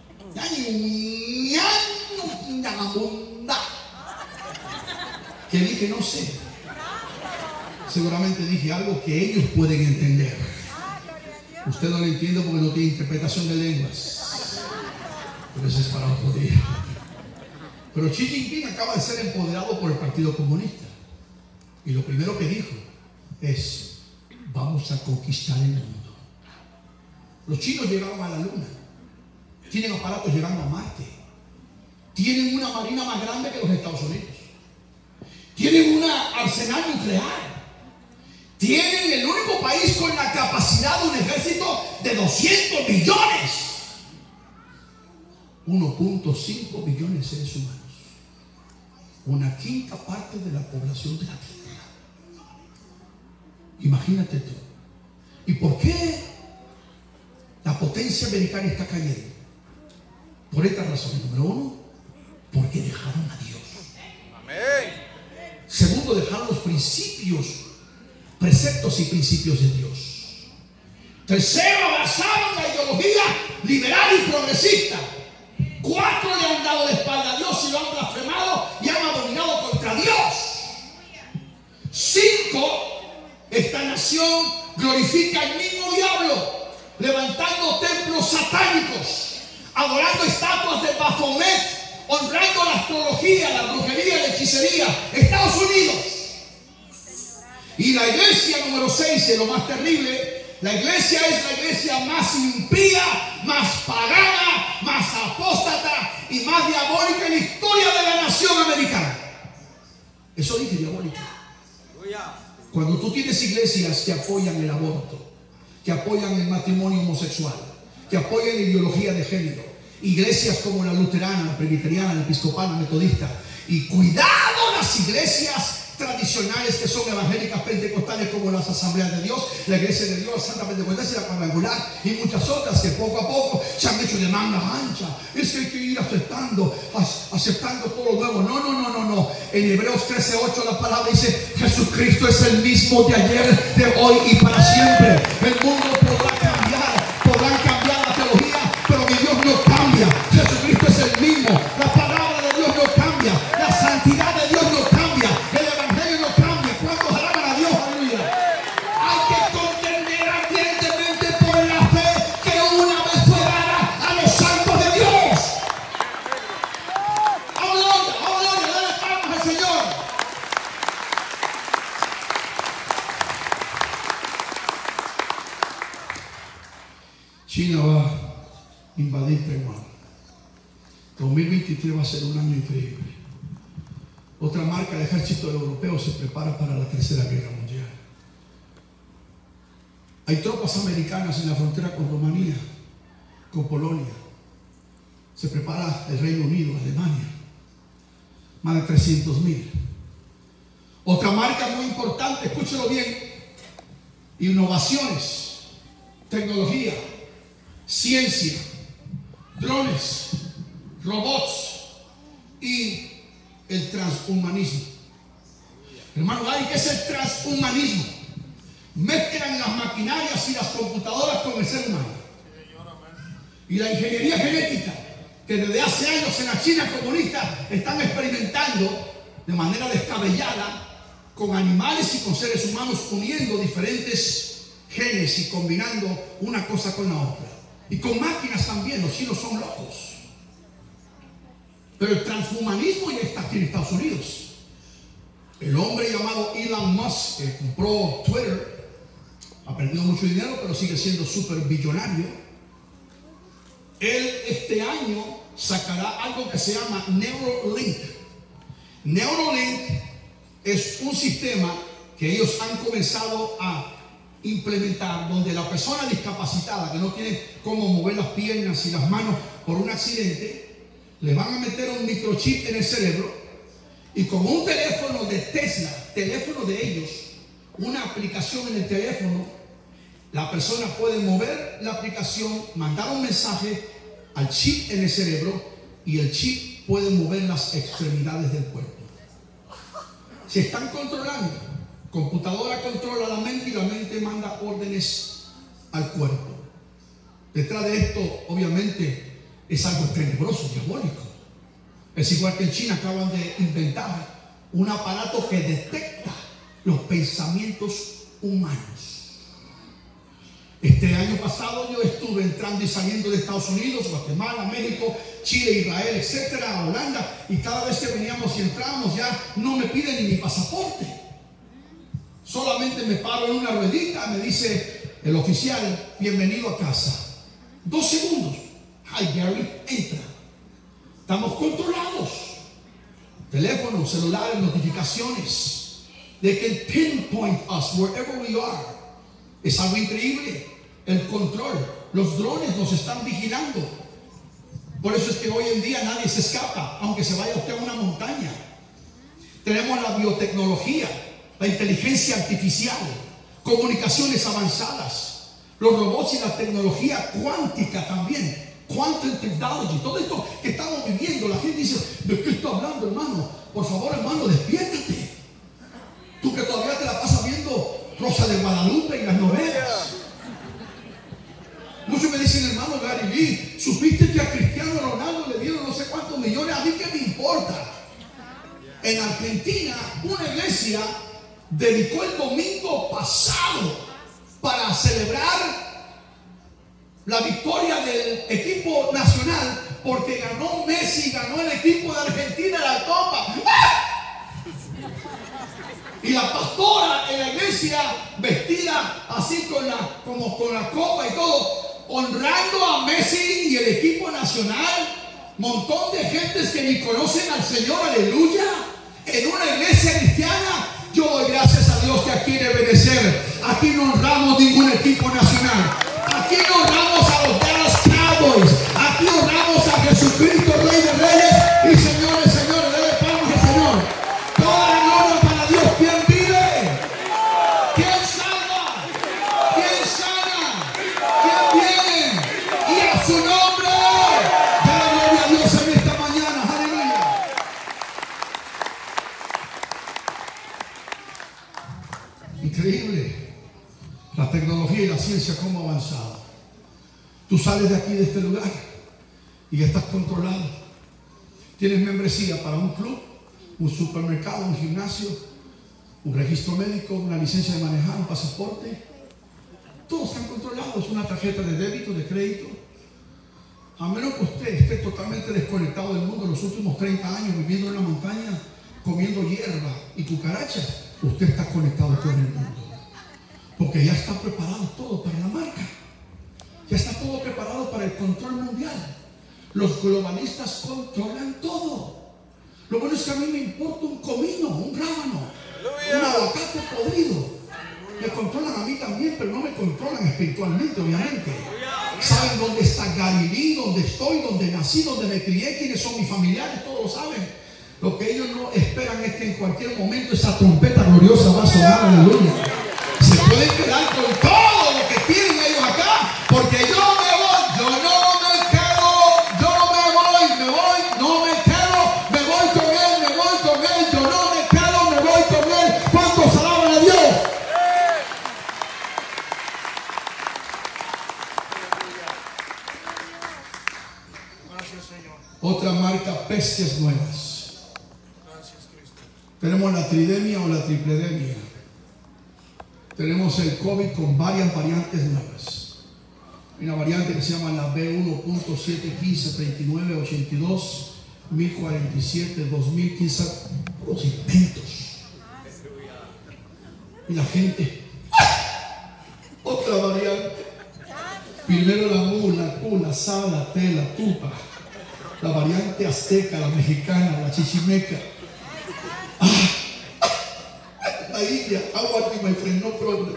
Que dije, no sé. Seguramente dije algo que ellos pueden entender. Usted no lo entiende porque no tiene interpretación de lenguas. Pero eso es para otro día. Pero Xi Jinping acaba de ser empoderado por el Partido Comunista. Y lo primero que dijo es, vamos a conquistar el mundo. Los chinos llegaron a la luna. Tienen aparatos llegando a Marte. Tienen una marina más grande que los Estados Unidos. Tienen un arsenal nuclear. Tienen el único país con la capacidad de un ejército de doscientos millones. uno punto cinco billones de seres humanos. Una quinta parte de la población de la Tierra. Imagínate tú. ¿Y por qué la potencia americana está cayendo? Por esta razón. Número uno, porque dejaron a Dios. Amén. Segundo, dejaron los principios, preceptos y principios de Dios. Tercero, abrazaron la ideología liberal y progresista. Cuatro, le han dado la espalda a Dios y lo han blasfemado y han abominado contra Dios. Cinco, esta nación glorifica al mismo diablo, levantando templos satánicos, adorando estatuas de Baphomet, honrando la astrología, la brujería, la hechicería. Estados Unidos. Y la iglesia número seis, es lo más terrible. La iglesia es la iglesia más impía, más pagana, más apóstata y más diabólica en la historia de la nación americana. Eso dice diabólica. Cuando tú tienes iglesias que apoyan el aborto, que apoyan el matrimonio homosexual, que apoyan la ideología de género, iglesias como la luterana, la presbiteriana, la episcopal, la metodista, y cuidado las iglesias tradicionales que son evangélicas pentecostales como las Asambleas de Dios, la Iglesia de Dios, Santa Pentecostal y la Cuadrangular y muchas otras que poco a poco se han hecho de manga ancha. Es que hay que ir aceptando, aceptando todo lo nuevo. No, no, no, no, no. En Hebreos trece ocho la palabra dice, Jesucristo es el mismo de ayer, de hoy y para siempre. El mundo podrá cambiar, podrán cambiar la teología, pero mi Dios no cambia. Jesucristo es el mismo. La palabra de Dios no cambia. La santidad de Dios no cambia. El evangelio no cambia. ¿Cuántos alaban a Dios? Aleluya. Hay que contender ardientemente por la fe que una vez fue dada a los santos de Dios. ¡Aleluya! ¡Aleluya! ¡Dale palmas al Señor! China va a invadir Taiwán. dos mil veintitrés va a ser un año increíble. Otra marca, el ejército europeo se prepara para la tercera guerra mundial. Hay tropas americanas en la frontera con Rumanía, con Polonia. Se prepara el Reino Unido, Alemania. Más de trescientos mil. Otra marca muy importante, escúchelo bien: innovaciones, tecnología, ciencia, drones, robots y el transhumanismo. Hermano, ¿qué es el transhumanismo? Mezclan las maquinarias y las computadoras con el ser humano. Y la ingeniería genética, que desde hace años en la China comunista están experimentando de manera descabellada con animales y con seres humanos, uniendo diferentes genes y combinando una cosa con la otra. Y con máquinas también. Los chinos son locos. Pero el transhumanismo ya está aquí en Estados Unidos. El hombre llamado Elon Musk, que compró Twitter, ha perdido mucho dinero, pero sigue siendo súper billonario. Él este año sacará algo que se llama Neuralink. Neuralink es un sistema que ellos han comenzado a implementar, donde la persona discapacitada que no tiene cómo mover las piernas y las manos por un accidente, le van a meter un microchip en el cerebro, y con un teléfono de Tesla, teléfono de ellos, una aplicación en el teléfono, la persona puede mover la aplicación, mandar un mensaje al chip en el cerebro, y el chip puede mover las extremidades del cuerpo. Se están controlando. Computadora controla la mente y la mente manda órdenes al cuerpo. Detrás de esto, obviamente, es algo tenebroso, diabólico. Es igual que en China acaban de inventar un aparato que detecta los pensamientos humanos. Este año pasado yo estuve entrando y saliendo de Estados Unidos, Guatemala, México, Chile, Israel, etcétera, Holanda, y cada vez que veníamos y entrábamos ya no me piden ni mi pasaporte. Solamente me paro en una ruedita, me dice el oficial: bienvenido a casa. Dos segundos. Hi Gary, entra. Estamos controlados. Teléfonos, celulares, notificaciones. They can pinpoint us wherever we are. Es algo increíble. El control. Los drones nos están vigilando. Por eso es que hoy en día nadie se escapa, aunque se vaya usted a una montaña. Tenemos la biotecnología, la inteligencia artificial, comunicaciones avanzadas, los robots y la tecnología cuántica también, quantum technology, todo esto que estamos viviendo. La gente dice: ¿de qué está hablando, hermano? Por favor, hermano, despiértate. Tú que todavía te la pasas viendo Rosa de Guadalupe y las novelas. Muchos me dicen: hermano Gary Lee, ¿supiste que a Cristiano Ronaldo le dieron no sé cuántos millones? A mí qué me importa. En Argentina, una iglesia dedicó el domingo pasado para celebrar la victoria del equipo nacional, porque ganó Messi, ganó el equipo de Argentina la copa. ¡Ah! Y la pastora en la iglesia, vestida así con la, como con la copa y todo, honrando a Messi y el equipo nacional. Montón de gentes que ni conocen al Señor, aleluya, en una iglesia cristiana. Yo doy gracias a Dios que aquí en Ebenecer, aquí no honramos ningún equipo nacional. Aquí no honramos a los Dallas Cowboys. Aquí honramos a Jesucristo, Rey de Reyes y Señores, Señores. Dele palmas al Señor. Toda la gloria para Dios. ¿Quién vive? ¿Quién salva? ¿Quién sana? ¿Quién viene? Y a su nombre. Dale gloria a Dios en esta mañana. Aleluya. Increíble. La tecnología y la ciencia cómo ha avanzado. Tú sales de aquí, de este lugar, y ya estás controlado. Tienes membresía para un club, un supermercado, un gimnasio, un registro médico, una licencia de manejar, un pasaporte. Todos están controlados. Una tarjeta de débito, de crédito. A menos que usted esté totalmente desconectado del mundo los últimos treinta años, viviendo en la montaña, comiendo hierba y cucarachas, usted está conectado con el mundo. Porque ya está preparado todo para la marca. Ya está todo preparado para el control mundial. Los globalistas controlan todo. Lo bueno es que a mí me importa un comino, un rábano, un aguacate podrido. Me controlan a mí también, pero no me controlan espiritualmente, obviamente. Saben dónde está Galilea, dónde estoy, dónde nací, dónde me crié, quiénes son mis familiares, todos lo saben. Lo que ellos no esperan es que en cualquier momento esa trompeta gloriosa va a sonar, aleluya. Se pueden quedar con todo lo que tienen ellos acá, porque yo me voy, yo no me quedo, yo no me voy, me voy, no me quedo, me voy con él, me voy con él, yo no me quedo, me voy con él. ¿Cuántos alaban a Dios? Gracias, Señor. Otra marca, pestes nuevas. Gracias, Cristo. Tenemos la tridemia o la tripledemia. Tenemos el COVID con varias variantes nuevas. Hay una variante que se llama la B uno punto siete uno cinco tres nueve ocho dos, mil cuarenta y siete, dos mil quince, los inventos. Y la gente, otra variante. Primero la mu, la cu, la sa, la te, la tupa. La variante azteca, la mexicana, la chichimeca. Ah. La India, agua aquí, my friend, no problem.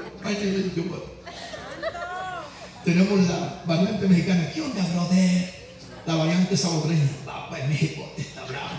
Tenemos la variante mexicana. ¿Qué onda, brother? La variante salvadoreña. Papá, en México está bravo.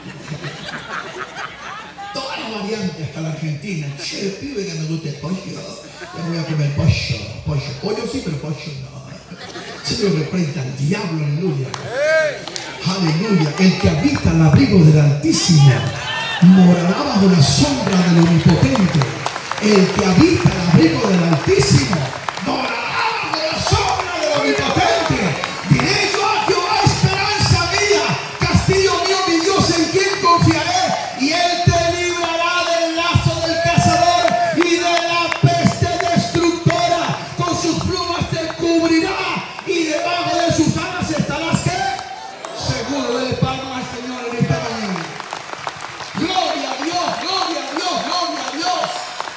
Todas las variantes, hasta la argentina. Che, pibe, que me gusta el pollo. Yo voy a comer pollo, pollo. Pollo sí, pero pollo no. Señor, reprenda al diablo, aleluya. Aleluya. El que habita al abrigo del Altísimo morará bajo la sombra del Omnipotente. El que habita el abrigo del Altísimo morará bajo la sombra del Omnipotente. Diré yo a Jehová, esperanza mía, castillo mío, mi Dios, en quien confiaré. Y él te librará del lazo del cazador y de la peste destructora. Con sus plumas te cubrirá y debajo de sus alas estarás, ¿qué? Seguro. De palmas al Señor en esta mañana. Gloria a Dios, gloria a Dios, gloria a Dios.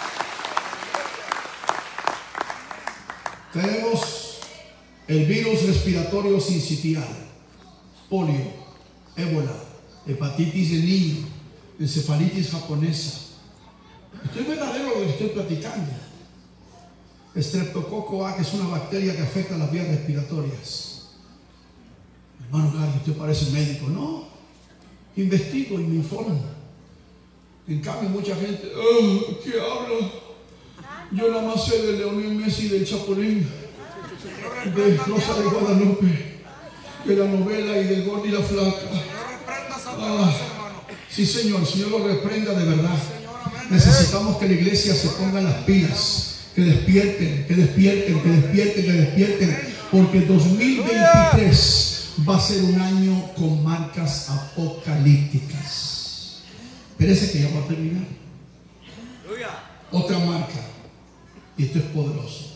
Tenemos el virus respiratorio sincitial, polio, ébola, hepatitis de niño, encefalitis japonesa. Estoy verdadero lo que estoy platicando. Estreptococo A, que es una bacteria que afecta las vías respiratorias. Hermano Gary, usted parece médico. No, investigo y me informo. En cambio, mucha gente, oh, ¿qué habla? Yo nada más sé de Leonel Messi, del Chapulín, de Rosa de Guadalupe, de la novela y del Gordo y la Flaca. Ah, sí, Señor, Señor lo reprenda de verdad. Necesitamos que la iglesia se ponga en las pilas, que despierten, que despierten, que despierten, que despierten, porque dos mil veintitrés va a ser un año con marcas apocalípticas. Parece que ya va a terminar. Otra marca, y esto es poderoso: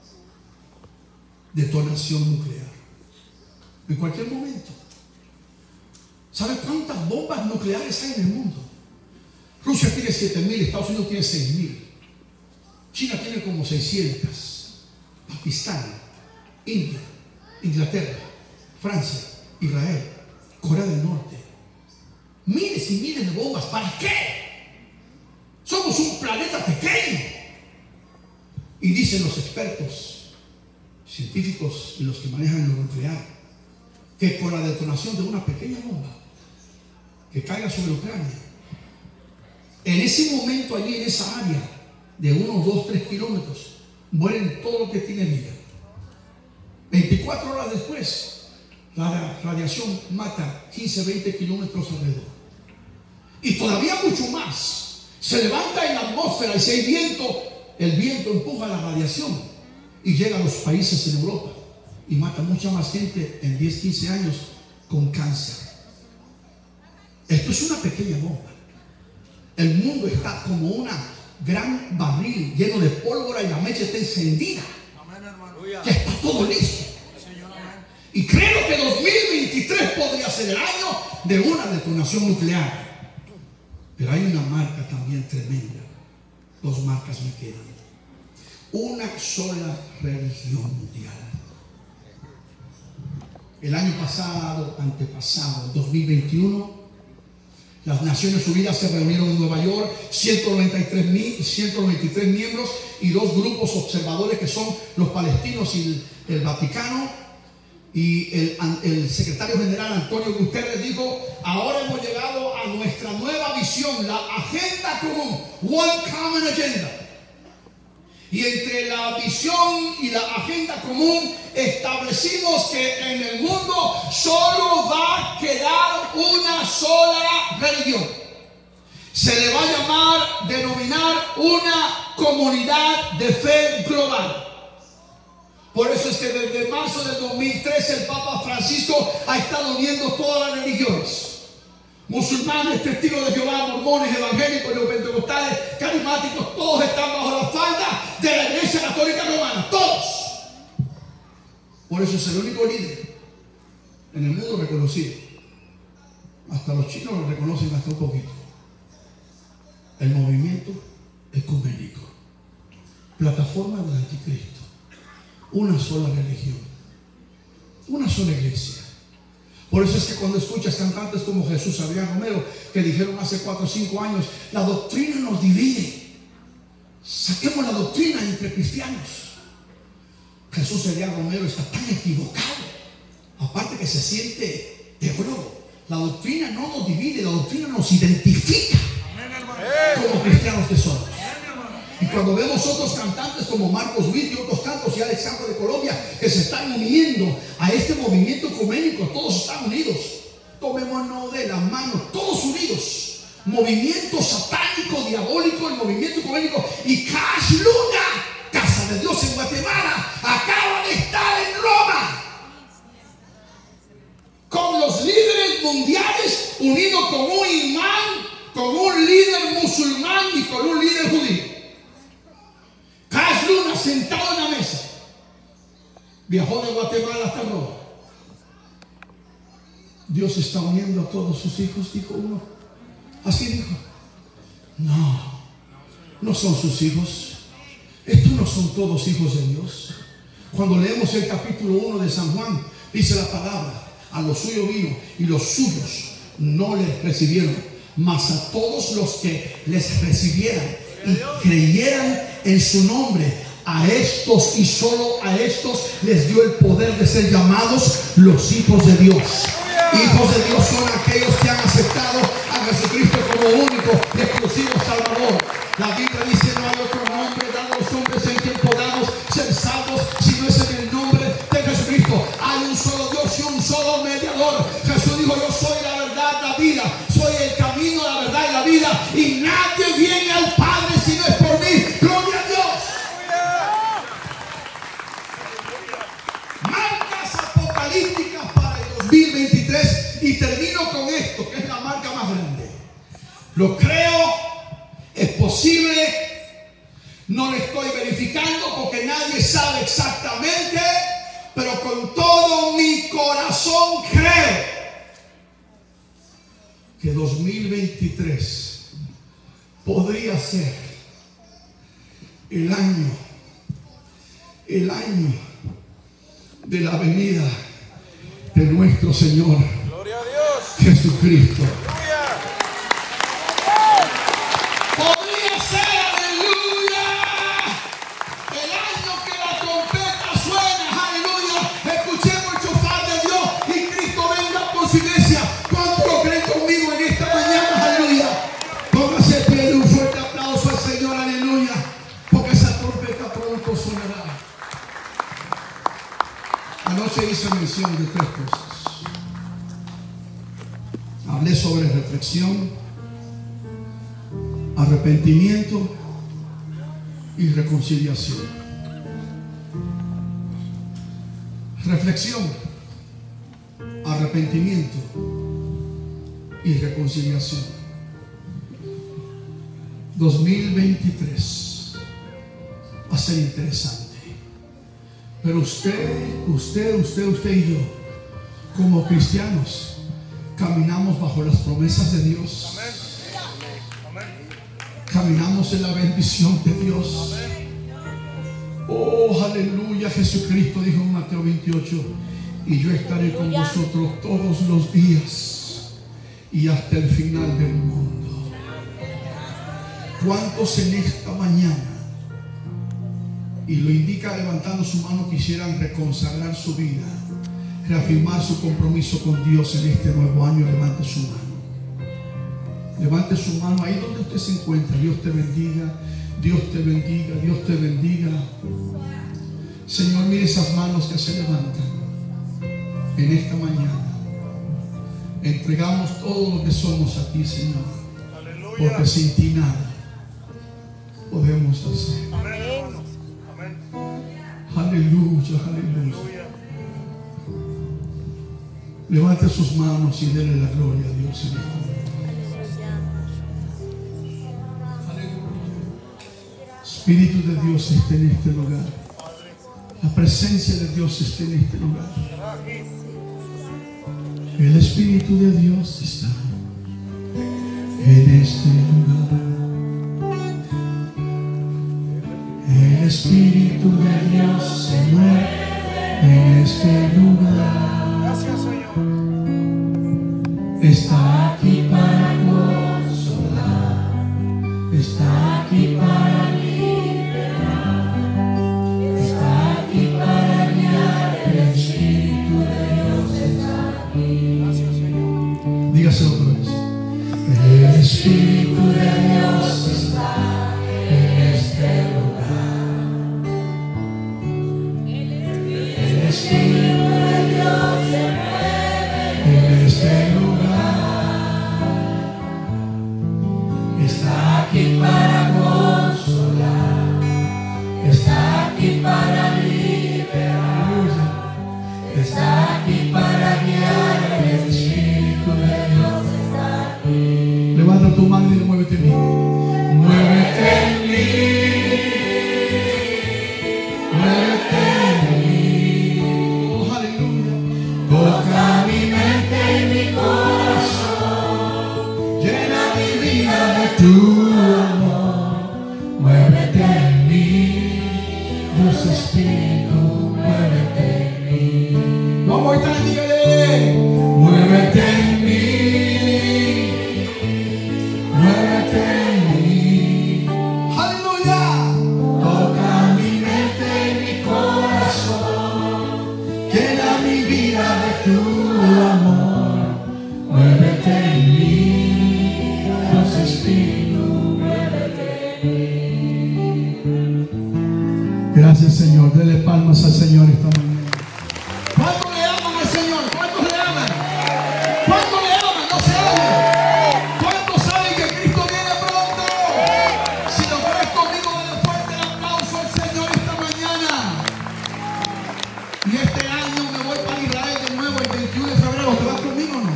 detonación nuclear. En cualquier momento. ¿Sabe cuántas bombas nucleares hay en el mundo? Rusia tiene siete mil, Estados Unidos tiene seis mil, China tiene como seiscientas, Pakistán, India, Inglaterra, Francia, Israel, Corea del Norte. Miles y miles de bombas. ¿Para qué? Somos un planeta pequeño. Y dicen los expertos científicos y los que manejan lo nuclear, que con la detonación de una pequeña bomba que caiga sobre Ucrania, en ese momento allí en esa área de unos dos, tres kilómetros, mueren todo lo que tiene vida. veinticuatro horas después, la radiación mata quince, veinte kilómetros alrededor. Y todavía mucho más. Se levanta en la atmósfera y si hay viento, el viento empuja la radiación y llega a los países en Europa y mata mucha más gente en diez, quince años con cáncer. Esto es una pequeña bomba. El mundo está como una gran barril lleno de pólvora y la mecha está encendida. Ya está todo listo. Y creo que dos mil veintitrés podría ser el año de una detonación nuclear. Pero hay una marca también tremenda. Dos marcas me quedan. Una sola religión mundial. El año pasado, antepasado, dos mil veintiuno, Las Naciones Unidas se reunieron en Nueva York, ciento noventa y tres miembros y dos grupos observadores que son los palestinos y el, el Vaticano. Y el, el secretario general Antonio Guterres dijo: ahora hemos llegado a nuestra nueva visión, la agenda común, One Common Agenda. Y entre la visión y la agenda común establecimos que en el mundo solo va a quedar una sola religión. Se le va a llamar, denominar una comunidad de fe global. Por eso es que desde marzo del dos mil trece el Papa Francisco ha estado uniendo todas las religiones. Musulmanes, testigos de Jehová, mormones, evangélicos, neopentecostales, carismáticos, todos están bajo la falda de la Iglesia Católica Romana, todos. Por eso es el único líder en el mundo reconocido. Hasta los chinos lo reconocen hasta un poquito. El movimiento ecuménico, plataforma del anticristo, una sola religión, una sola iglesia. Por eso es que cuando escuchas cantantes como Jesús Adrián Romero, que dijeron hace cuatro o cinco años: la doctrina nos divide, saquemos la doctrina entre cristianos. Jesús Adrián Romero está tan equivocado, aparte que se siente teólogo. La doctrina no nos divide, la doctrina nos identifica como cristianos que somos. Y cuando vemos otros cantantes como Marcos Witt y otros cantos y Alex Campos de Colombia que se están uniendo a este movimiento ecuménico, todos están unidos. Tomémonos de las manos, todos unidos. Movimiento satánico, diabólico, el movimiento ecuménico. Y Cash Luna, Casa de Dios en Guatemala, acaba de estar en Roma con los líderes mundiales, unidos con un imán, con un líder musulmán y con un líder judío. Cash Luna sentado en la mesa viajó de Guatemala hasta Roma. Dios está uniendo a todos sus hijos, dijo uno. Así dijo. No, no son sus hijos. Estos no son todos hijos de Dios. Cuando leemos el capítulo uno de San Juan, dice la palabra: a los suyos vino y los suyos no les recibieron, mas a todos los que les recibieran y creyeran en su nombre, a estos y solo a estos les dio el poder de ser llamados los hijos de Dios. Hijos de Dios son aquellos que han aceptado a Jesucristo como único y exclusivo Salvador. La Biblia dice: no hay otro nombre dado a los hombres en quien podamos ser salvos, si no es en el nombre de Jesucristo. Hay un solo Dios y un solo mediador. Jesús dijo: yo soy la verdad, la vida, soy el camino, la verdad y la vida, y nadie viene al Padre si no es por mí. Gloria a Dios. Marcas apocalípticas para el dos mil veintitrés, y termino con esto, que es la marca más grande. Lo creo, es posible, no lo estoy verificando porque nadie sabe exactamente, pero con todo mi corazón creo que dos mil veintitrés podría ser el año, el año de la venida de nuestro Señor Jesucristo. Podría ser, aleluya, el año que la trompeta suena, aleluya. Escuchemos el shofar de Dios y Cristo venga por su iglesia. ¿Cuántos lo creen conmigo en esta mañana? Aleluya. Póngase de pie y un fuerte aplauso al Señor, aleluya, porque esa trompeta pronto sonará. Anoche hice mención de tres cosas. Hablé sobre reflexión, arrepentimiento y reconciliación. Reflexión, arrepentimiento y reconciliación. dos mil veintitrés va a ser interesante. Pero usted, usted, usted, usted y yo, como cristianos, caminamos bajo las promesas de Dios. Caminamos en la bendición de Dios. Oh, aleluya. Jesucristo dijo en Mateo veintiocho: y yo estaré con vosotros todos los días y hasta el final del mundo. ¿Cuántos en esta mañana, y lo indica levantando su mano, quisieran reconsagrar su vida, reafirmar su compromiso con Dios en este nuevo año? Levante su mano. Levante su mano ahí donde usted se encuentra. Dios te bendiga, Dios te bendiga, Dios te bendiga. Señor, mire esas manos que se levantan en esta mañana. Entregamos todo lo que somos a ti, Señor, porque sin ti nada podemos hacer. Aleluya, aleluya. Levante sus manos y déle la gloria a Dios en esta mañana. Espíritu de Dios está en este lugar. La presencia de Dios está en este lugar. El Espíritu de Dios está en este lugar. El Espíritu de Dios se mueve en este lugar. Gracias, Señor. Está aquí para consolar. Está aquí para liberar. Está aquí para guiar. El Espíritu de Dios está aquí. Gracias, Señor. Dígase otra vez. El Espíritu de Dios está en este lugar. El Espíritu de Dios se mueve en este lugar. Está aquí para consolar. Está aquí para liberar. Está aquí para guiar. El Espíritu de Dios está aquí. Levanta tu mano y muévete en mí. Muévete en mí. Muévete en mí. Oh, aleluya. Toca mi mente y mi corazón. Llena mi vida de tu amor. Muévete en mí. Dios Espíritu, muévete en mí. One more time, dígale. Muévete en mí. Muévete en mí. Aleluya. Toca mi mente y mi corazón. Llena mi vida de tu amor. Muévete en mí. Dios Espíritu, muévete en mí. Gracias, Señor. Dele palmas al Señor esta mañana. ¿Cuánto le aman al Señor? ¿Cuántos le aman? ¿Cuánto le aman? No se oye. ¿Cuántos saben que Cristo viene pronto? Si lo crees conmigo, dale fuerte el aplauso al Señor esta mañana. Y este año me voy para Israel de nuevo el veintiuno de febrero. ¿Te vas conmigo o no?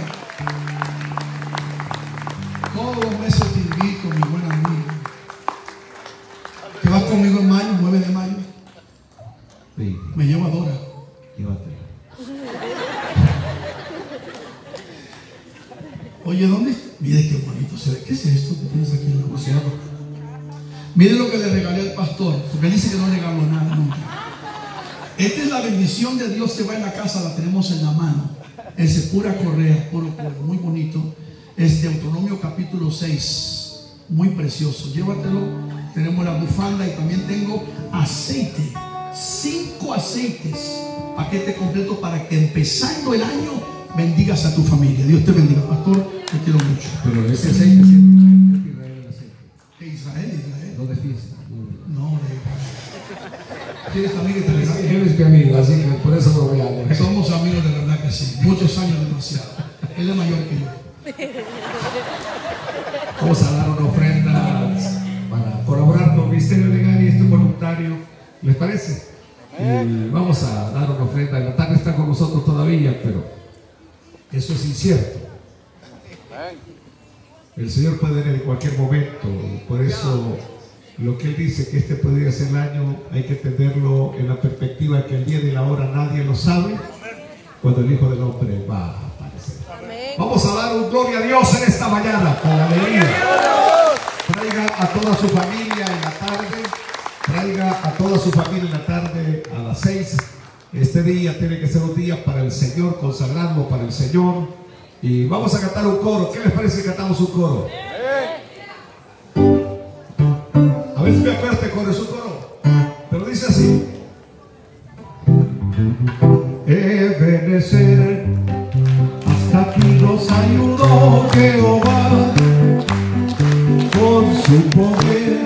Todos los meses te invito, mi buen amigo. ¿Te vas conmigo en mayo, nueve de mayo? Sí, Me llevo a Dora. llévatela. Oye, ¿dónde? Mire qué bonito se ve. ¿Qué es esto que tienes aquí en la océano? Mire lo que le regalé al pastor, porque dice que no le regaló nada nunca. Esta es la bendición de Dios que va en la casa, la tenemos en la mano. Es de pura correa, puro cuero, muy bonito. Es de Deuteronomio capítulo seis, muy precioso. Llévatelo. Tenemos la bufanda y también tengo aceite. Cinco aceites, paquete completo para que empezando el año bendigas a tu familia. Dios te bendiga, pastor, te quiero mucho. Pero ese aceite siempre es Israel, el aceite. ¿De Israel, Israel? No de fiesta. No, de Israel. ¿Tienes amigo que te regale? Él es mi amigo, así que por eso lo voy a leer. Somos amigos de verdad que sí. Muchos años demasiado. Él es mayor que yo. Vamos a dar una ofrenda para colaborar con el Ministerio Legal y esto voluntario. ¿Les parece? Y vamos a dar una ofrenda. En la tarde está con nosotros todavía, pero eso es incierto. El Señor puede venir en cualquier momento. Por eso lo que Él dice que este podría ser el año, hay que tenerlo en la perspectiva que el día y la hora nadie lo sabe, cuando el Hijo del Hombre va a aparecer. Vamos a dar un gloria a Dios en esta mañana con alegría. Traiga a toda su familia en la tarde. Traiga a toda su familia en la tarde a las seis. Este día tiene que ser un día para el Señor, consagrarlo para el Señor. Y vamos a cantar un coro. ¿Qué les parece si cantamos un coro? A ver si me acuerdo este coro, es un coro. Pero dice así. Ebenecer, hasta aquí nos ayudó Jehová con su poder.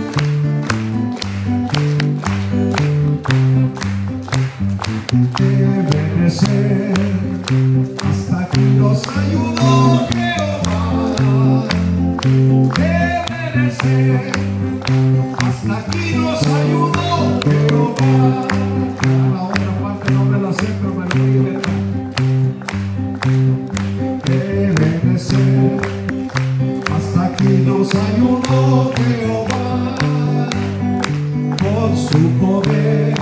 Ebenecer, hasta aquí nos ayudó Jehová. Ebenecer, hasta aquí nos ayudó Jehová. La otra parte no me la sé, pero me la voy a inventar. Ebenecer, hasta aquí nos ayudó Jehová con su poder.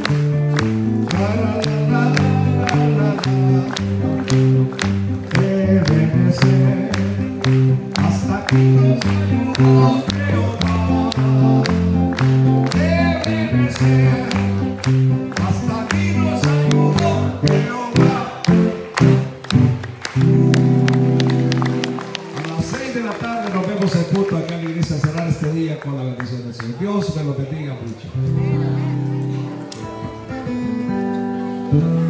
Ebenecer, hasta aquí nos ayudó Jehová. Ebenecer, hasta aquí nos ayudó Jehová. A las seis de la tarde nos vemos en punto acá en la iglesia a cerrar este día con la bendición del Señor. Dios me lo bendiga mucho.